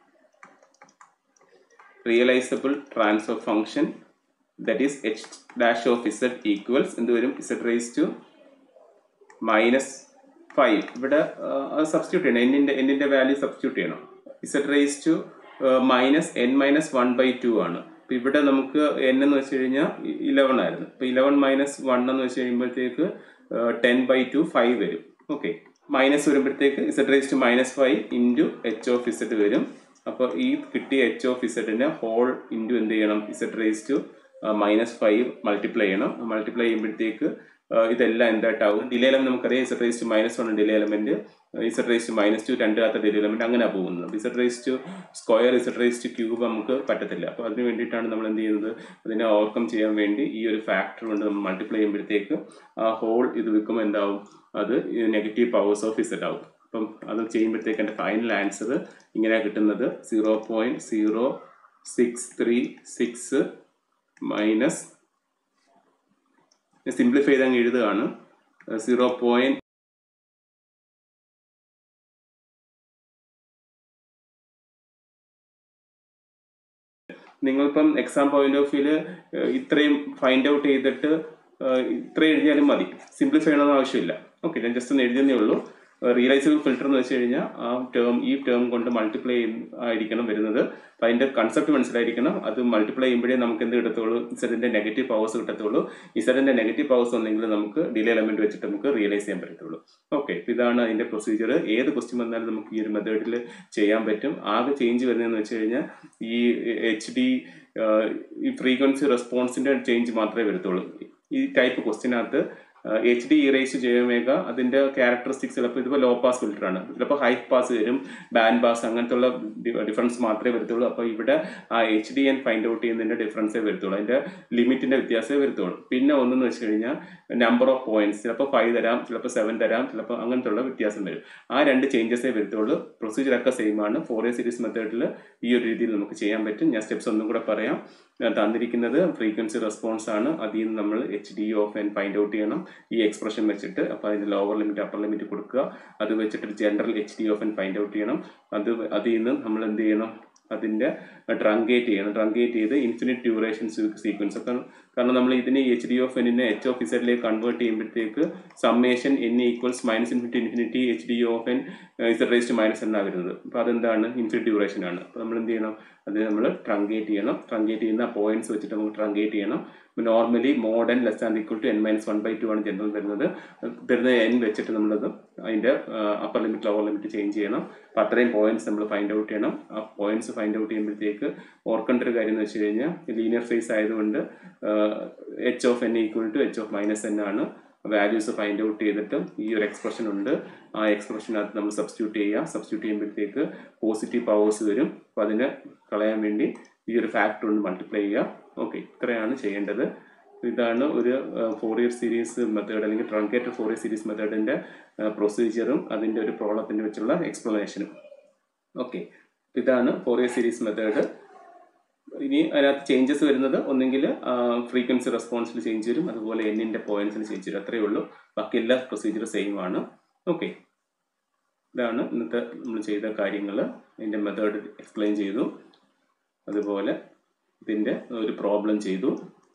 realizable transfer function that is H dash of Z equals എന്ത് വരും? Z raise to minus five. ഇവിടെ സബ്സ്റ്റിറ്റ്യൂട്ട് ചെയ്യണം. എന്നിൻ്റെ എന്നിൻ്റെ വാല്യൂ സബ്സ്റ്റിറ്റ്യൂട്ട് ചെയ്യണം. Z raise to minus N minus one by two ആണ്. അപ്പോൾ ഇവിടെ നമുക്ക് എൻ എന്ന് വെച്ച് കഴിഞ്ഞാൽ ഇലവൻ ആയിരുന്നു. ഇപ്പോൾ ഇലവൻ മൈനസ് വൺ എന്ന് വെച്ച് കഴിയുമ്പോഴത്തേക്ക് ടെൻ ബൈ ടു ഫൈവ് വരും. ഓക്കെ, മൈനസ് വരുമ്പോഴത്തേക്ക് Z raise to minus five into H of Z വരും. അപ്പോൾ ഈ കിട്ടിയ എച്ച് ഓഫ് ഇസഡിനെ ഹോൾ ഇൻറ്റു എന്ത് ചെയ്യണം? Z raise to minus five multiply ചെയ്യണം. മൾട്ടിപ്ലൈ ചെയ്യുമ്പോഴത്തേക്ക് ഇതെല്ലാം എന്തായിട്ടാവും? ഡിലേ എലമെന്റ് നമുക്കറിയാം. Z raise to minus one delay element, Z raise to minus two രണ്ടാമത്തെ ഡിലേ എലമെന്റ്, അങ്ങനെ പോകുന്നത്. Z raise to square Z raise two cube നമുക്ക് പറ്റത്തില്ല. അപ്പോൾ അതിന് വേണ്ടിയിട്ടാണ് നമ്മൾ എന്ത് ചെയ്യുന്നത്? അതിനെ ഓവർകം ചെയ്യാൻ വേണ്ടി ഈ ഒരു ഫാക്ടർ കൊണ്ട് നമ്മൾ മൾട്ടിപ്ലൈ ചെയ്യുമ്പോഴത്തേക്ക് ആ ഹോൾ ഇത് വെക്കുമ്പോൾ എന്താവും? അത് നെഗറ്റീവ് പവേഴ്സ് ഓഫ് ഇസഡ് ആവും. അപ്പം അത് ചെയ്യുമ്പോഴത്തേക്ക് എൻ്റെ ഫൈനൽ ആൻസർ ഇങ്ങനെയാണ് കിട്ടുന്നത്. Zero point zero six three six minus simplify ചെയ്ത് അങ്ങ് എഴുതുകയാണ് സീറോ പോയിൻറ്റ് നിങ്ങളിപ്പം എക്സാം പോയിന്റ് ഓഫ് വ്യൂല് ഇത്രയും ഫൈൻഡ് ഔട്ട് ചെയ്തിട്ട് ഇത്രയും എഴുതിയാലും മതി. സിംപ്ലിഫൈ ചെയ്യണമെന്ന് ആവശ്യമില്ല. ഓക്കെ, ഞാൻ ജസ്റ്റ് ഒന്ന് എഴുതുന്നേ ഉള്ളൂ. റിയലൈസബിൾ ഫിൽറ്റർ എന്ന് വെച്ച് കഴിഞ്ഞാൽ ആ ടേം ഈ ടേം കൊണ്ട് മൾട്ടിപ്ലൈ ആയിരിക്കണം വരുന്നത്. അപ്പം അതിൻ്റെ കൺസെപ്റ്റ് മനസ്സിലായിരിക്കണം. അത് മൾട്ടിപ്ലൈ ചെയ്യുമ്പോഴേ നമുക്ക് എന്ത് കിട്ടത്തുള്ളൂ, ഇസഡിൻ്റെ നെഗറ്റീവ് പവേഴ്സ് കിട്ടത്തുള്ളൂ. ഇസഡിൻ്റെ നെഗറ്റീവ് പവേഴ്സ് ഉണ്ടെങ്കിൽ നമുക്ക് ഡിലേ എലമെന്റ് വെച്ചിട്ട് നമുക്ക് റിയലൈസ് ചെയ്യാൻ പറ്റത്തുള്ളൂ. ഓക്കെ, ഇതാണ് അതിൻ്റെ പ്രൊസീജിയർ. ഏത് ക്വസ്റ്റ്യൻ വന്നാലും നമുക്ക് ഈ ഒരു മെത്തേഡിൽ ചെയ്യാൻ പറ്റും. ആകെ ചേഞ്ച് വരുന്നതെന്ന് വെച്ച് കഴിഞ്ഞാൽ ഈ എച്ച് ഡി ഈ ഫ്രീക്വൻസി റെസ്പോൺസിൻ്റെ ചേഞ്ച് മാത്രമേ വരത്തുള്ളൂ. ഈ ടൈപ്പ് ക്വസ്റ്റ്യനകത്ത് എച്ച് ഡി ഇറേസ് ചെയ്യുമേക അതിൻ്റെ ക്യാരക്ടറിസ്റ്റിക്സ് ചിലപ്പോൾ ഇതിപ്പോൾ ലോ പാസ് ഫിൽറ്ററാണ്, ചിലപ്പോൾ ഹൈ പാസ് വരും, ബാൻഡ് പാസ്, അങ്ങനത്തെ ഉള്ള ഡിഫറൻസ് മാത്രമേ വരത്തുള്ളൂ. അപ്പോൾ ഇവിടെ ആ H D N find out ചെയ്യുന്നതിൻ്റെ ഡിഫറൻസേ വരത്തുള്ളൂ, അതിൻ്റെ ലിമിറ്റിൻ്റെ വ്യത്യാസമേ വരത്തുള്ളൂ. പിന്നെ ഒന്നെന്ന് വെച്ച് കഴിഞ്ഞാൽ നമ്പർ ഓഫ് പോയിന്റ്സ്, ചിലപ്പോൾ ഫൈവ് തരാം, ചിലപ്പോൾ സെവൻ തരാം, ചിലപ്പോൾ അങ്ങനത്തെ ഉള്ള വ്യത്യാസം വരും. ആ രണ്ട് ചേഞ്ചസേ വരത്തുള്ളൂ. പ്രൊസീജിയറൊക്കെ സെയിം ആണ്. ഫോറിയർ സീരീസ് മെത്തേഡിൽ ഈ ഒരു രീതിയിൽ നമുക്ക് ചെയ്യാൻ പറ്റും. ഞാൻ സ്റ്റെപ്സ് ഒന്നും കൂടെ പറയാം. തന്നിരിക്കുന്നത് ഫ്രീക്വൻസി റെസ്പോൺസ് ആണ്. അതിൽ നിന്ന് നമ്മൾ H D of N find out ചെയ്യണം ഈ എക്സ്പ്രഷൻ വെച്ചിട്ട്. അപ്പോൾ അതിൻ്റെ ലോവർ ലിമിറ്റ് അപ്പർ ലിമിറ്റ് കൊടുക്കുക. അത് വെച്ചിട്ട് general H D of N find out ചെയ്യണം. അത് അതിൽ നിന്ന് നമ്മൾ എന്ത് ചെയ്യണം, അതിൻ്റെ ട്രങ്കേറ്റ് ചെയ്യണം. ട്രങ്കേറ്റ് ചെയ്ത് ഇൻഫിനിറ്റ് ഡ്യൂറേഷൻ സീക്വൻസ് ഒക്കെ, കാരണം നമ്മൾ ഇതിനെ എച്ച് ഡി ഓഫ് എന്നിനെ എച്ച് ഓഫ് ഇസഡിലേക്ക് കൺവേർട്ട് ചെയ്യുമ്പോഴത്തേക്ക് summation N equals minus infinity infinity H D of N Z raised minus എന്നാണ് വരുന്നത്. അപ്പോൾ അതെന്താണ്, ഇൻഫിനിറ്റ് ഡ്യൂറേഷൻ ആണ്. അപ്പോൾ നമ്മൾ എന്ത് ചെയ്യണം, അത് നമ്മൾ ട്രങ്കേറ്റ് ചെയ്യണം. ട്രങ്കേറ്റ് ചെയ്യുന്ന പോയിന്റ്സ് വെച്ചിട്ട് നമുക്ക് ട്രങ്കേറ്റ് ചെയ്യണം. Normally mod N less and equal to N minus one by two ആണ് ജനറൽ വരുന്നത്. വരുന്ന എൻ വെച്ചിട്ട് നമ്മളത് അതിൻ്റെ upper limit lower limit change ചെയ്യണം. അപ്പോൾ അത്രയും പോയിന്റ്സ് നമ്മൾ ഫൈൻഡ് ഔട്ട് ചെയ്യണം. ആ പോയിന്റ്സ് ഫൈൻഡ് ഔട്ട് ചെയ്യുമ്പോഴത്തേക്ക് ഓർക്കേണ്ട ഒരു കാര്യം എന്ന് വെച്ച് കഴിഞ്ഞാൽ ലീനിയർ ഫേസ് ആയതുകൊണ്ട് H of N equal to H of minus N ആണ്. വാല്യൂസ് ഫൈൻഡ് ഔട്ട് ചെയ്തിട്ട് ഈ ഒരു എക്സ്പ്രഷൻ ഉണ്ട്, ആ എക്സ്പ്രഷനകത്ത് നമ്മൾ സബ്സ്റ്റിറ്റ്യൂട്ട് ചെയ്യുക. സബ്സ്റ്റിറ്റ്യൂട്ട് ചെയ്യുമ്പോഴത്തേക്ക് പോസിറ്റീവ് പവേഴ്സ് വരും. അപ്പോൾ അതിനെ കളയാൻ വേണ്ടി ഈ ഒരു ഫാക്ടർ കൊണ്ട് മൾട്ടിപ്ലൈ ചെയ്യുക. ഓക്കെ, ഇത്രയാണ് ചെയ്യേണ്ടത്. ഇതാണ് ഒരു ഫോറിയർ സീരീസ് മെത്തേഡ് അല്ലെങ്കിൽ ട്രങ്കേറ്റഡ് ഫോറിയർ സീരീസ് മെത്തേഡിൻ്റെ പ്രൊസീജിയറും അതിൻ്റെ ഒരു പ്രോബ്ലത്തിൻ്റെ വെച്ചുള്ള എക്സ്പ്ലനേഷനും. ഓക്കെ, ഇതാണ് ഫോറിയർ സീരീസ് മെത്തേഡ്. ഇനി അതിനകത്ത് ചേഞ്ചസ് വരുന്നത് ഒന്നെങ്കിൽ ഫ്രീക്വൻസി റെസ്പോൺസിൽ ചേഞ്ച് വരും, അതുപോലെ എന്നിൻ്റെ പോയിന്റ്സിൽ ചേഞ്ച് വരും. അത്രയേ ഉള്ളൂ. ബാക്കി എല്ലാ പ്രൊസീജിയർ സെയിം ആണ്. ഓക്കെ, ഇതാണ് ഇന്നത്തെ നമ്മൾ ചെയ്ത കാര്യങ്ങൾ. ഇതിൻ്റെ മെത്തേഡ് എക്സ്പ്ലെയിൻ ചെയ്തു, അതുപോലെ ഇതിൻ്റെ ഒരു പ്രോബ്ലം ചെയ്തു.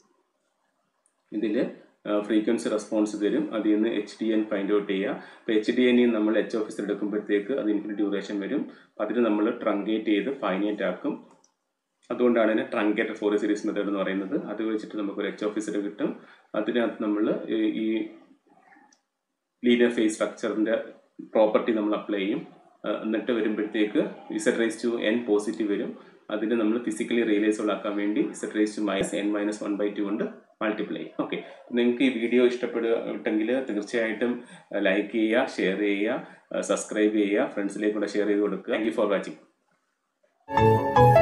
ഇതിൽ ഫ്രീക്വൻസി റെസ്പോൺസ് തരും, അതിൽ നിന്ന് H D N find out ചെയ്യുക. അപ്പോൾ എച്ച് ഡി എന്നിൽ നമ്മൾ എച്ച് ഓഫീസർ എടുക്കുമ്പോഴത്തേക്ക് അത് ഇൻഫിനിറ്റ് ഡ്യൂറേഷൻ വരും. അതിന് നമ്മൾ ട്രങ്കേറ്റ് ചെയ്ത് ഫൈനൈറ്റ് ആക്കും. അതുകൊണ്ടാണ് ഇതിനെ ട്രങ്കേറ്റഡ് ഫോറിയർ സീരീസ് മെത്തേഡ് എന്ന് പറയുന്നത്. അത് വെച്ചിട്ട് നമുക്കൊരു എച്ച് ഓഫീസർ കിട്ടും. അതിനകത്ത് നമ്മൾ ഈ ലീനിയർ ഫേസ് സ്ട്രക്ചറിൻ്റെ പ്രോപ്പർട്ടി നമ്മൾ അപ്ലൈ ചെയ്യും. എന്നിട്ട് വരുമ്പോഴത്തേക്ക് Z raise to N positive വരും. അതിന് നമ്മൾ ഫിസിക്കലി റിയലൈസബിൾ ആക്കാൻ വേണ്ടി Z raise to minus N minus one by two കൊണ്ട് മൾട്ടിപ്ലൈ ചെയ്യും. ഓക്കെ, നിങ്ങൾക്ക് ഈ വീഡിയോ ഇഷ്ടപ്പെടുകയാണെങ്കിൽ തീർച്ചയായിട്ടും ലൈക്ക് ചെയ്യുക, ഷെയർ ചെയ്യുക, സബ്സ്ക്രൈബ് ചെയ്യുക, ഫ്രണ്ട്സിലേക്ക് കൂടെ ഷെയർ ചെയ്ത് കൊടുക്കുക. Thank you for watching.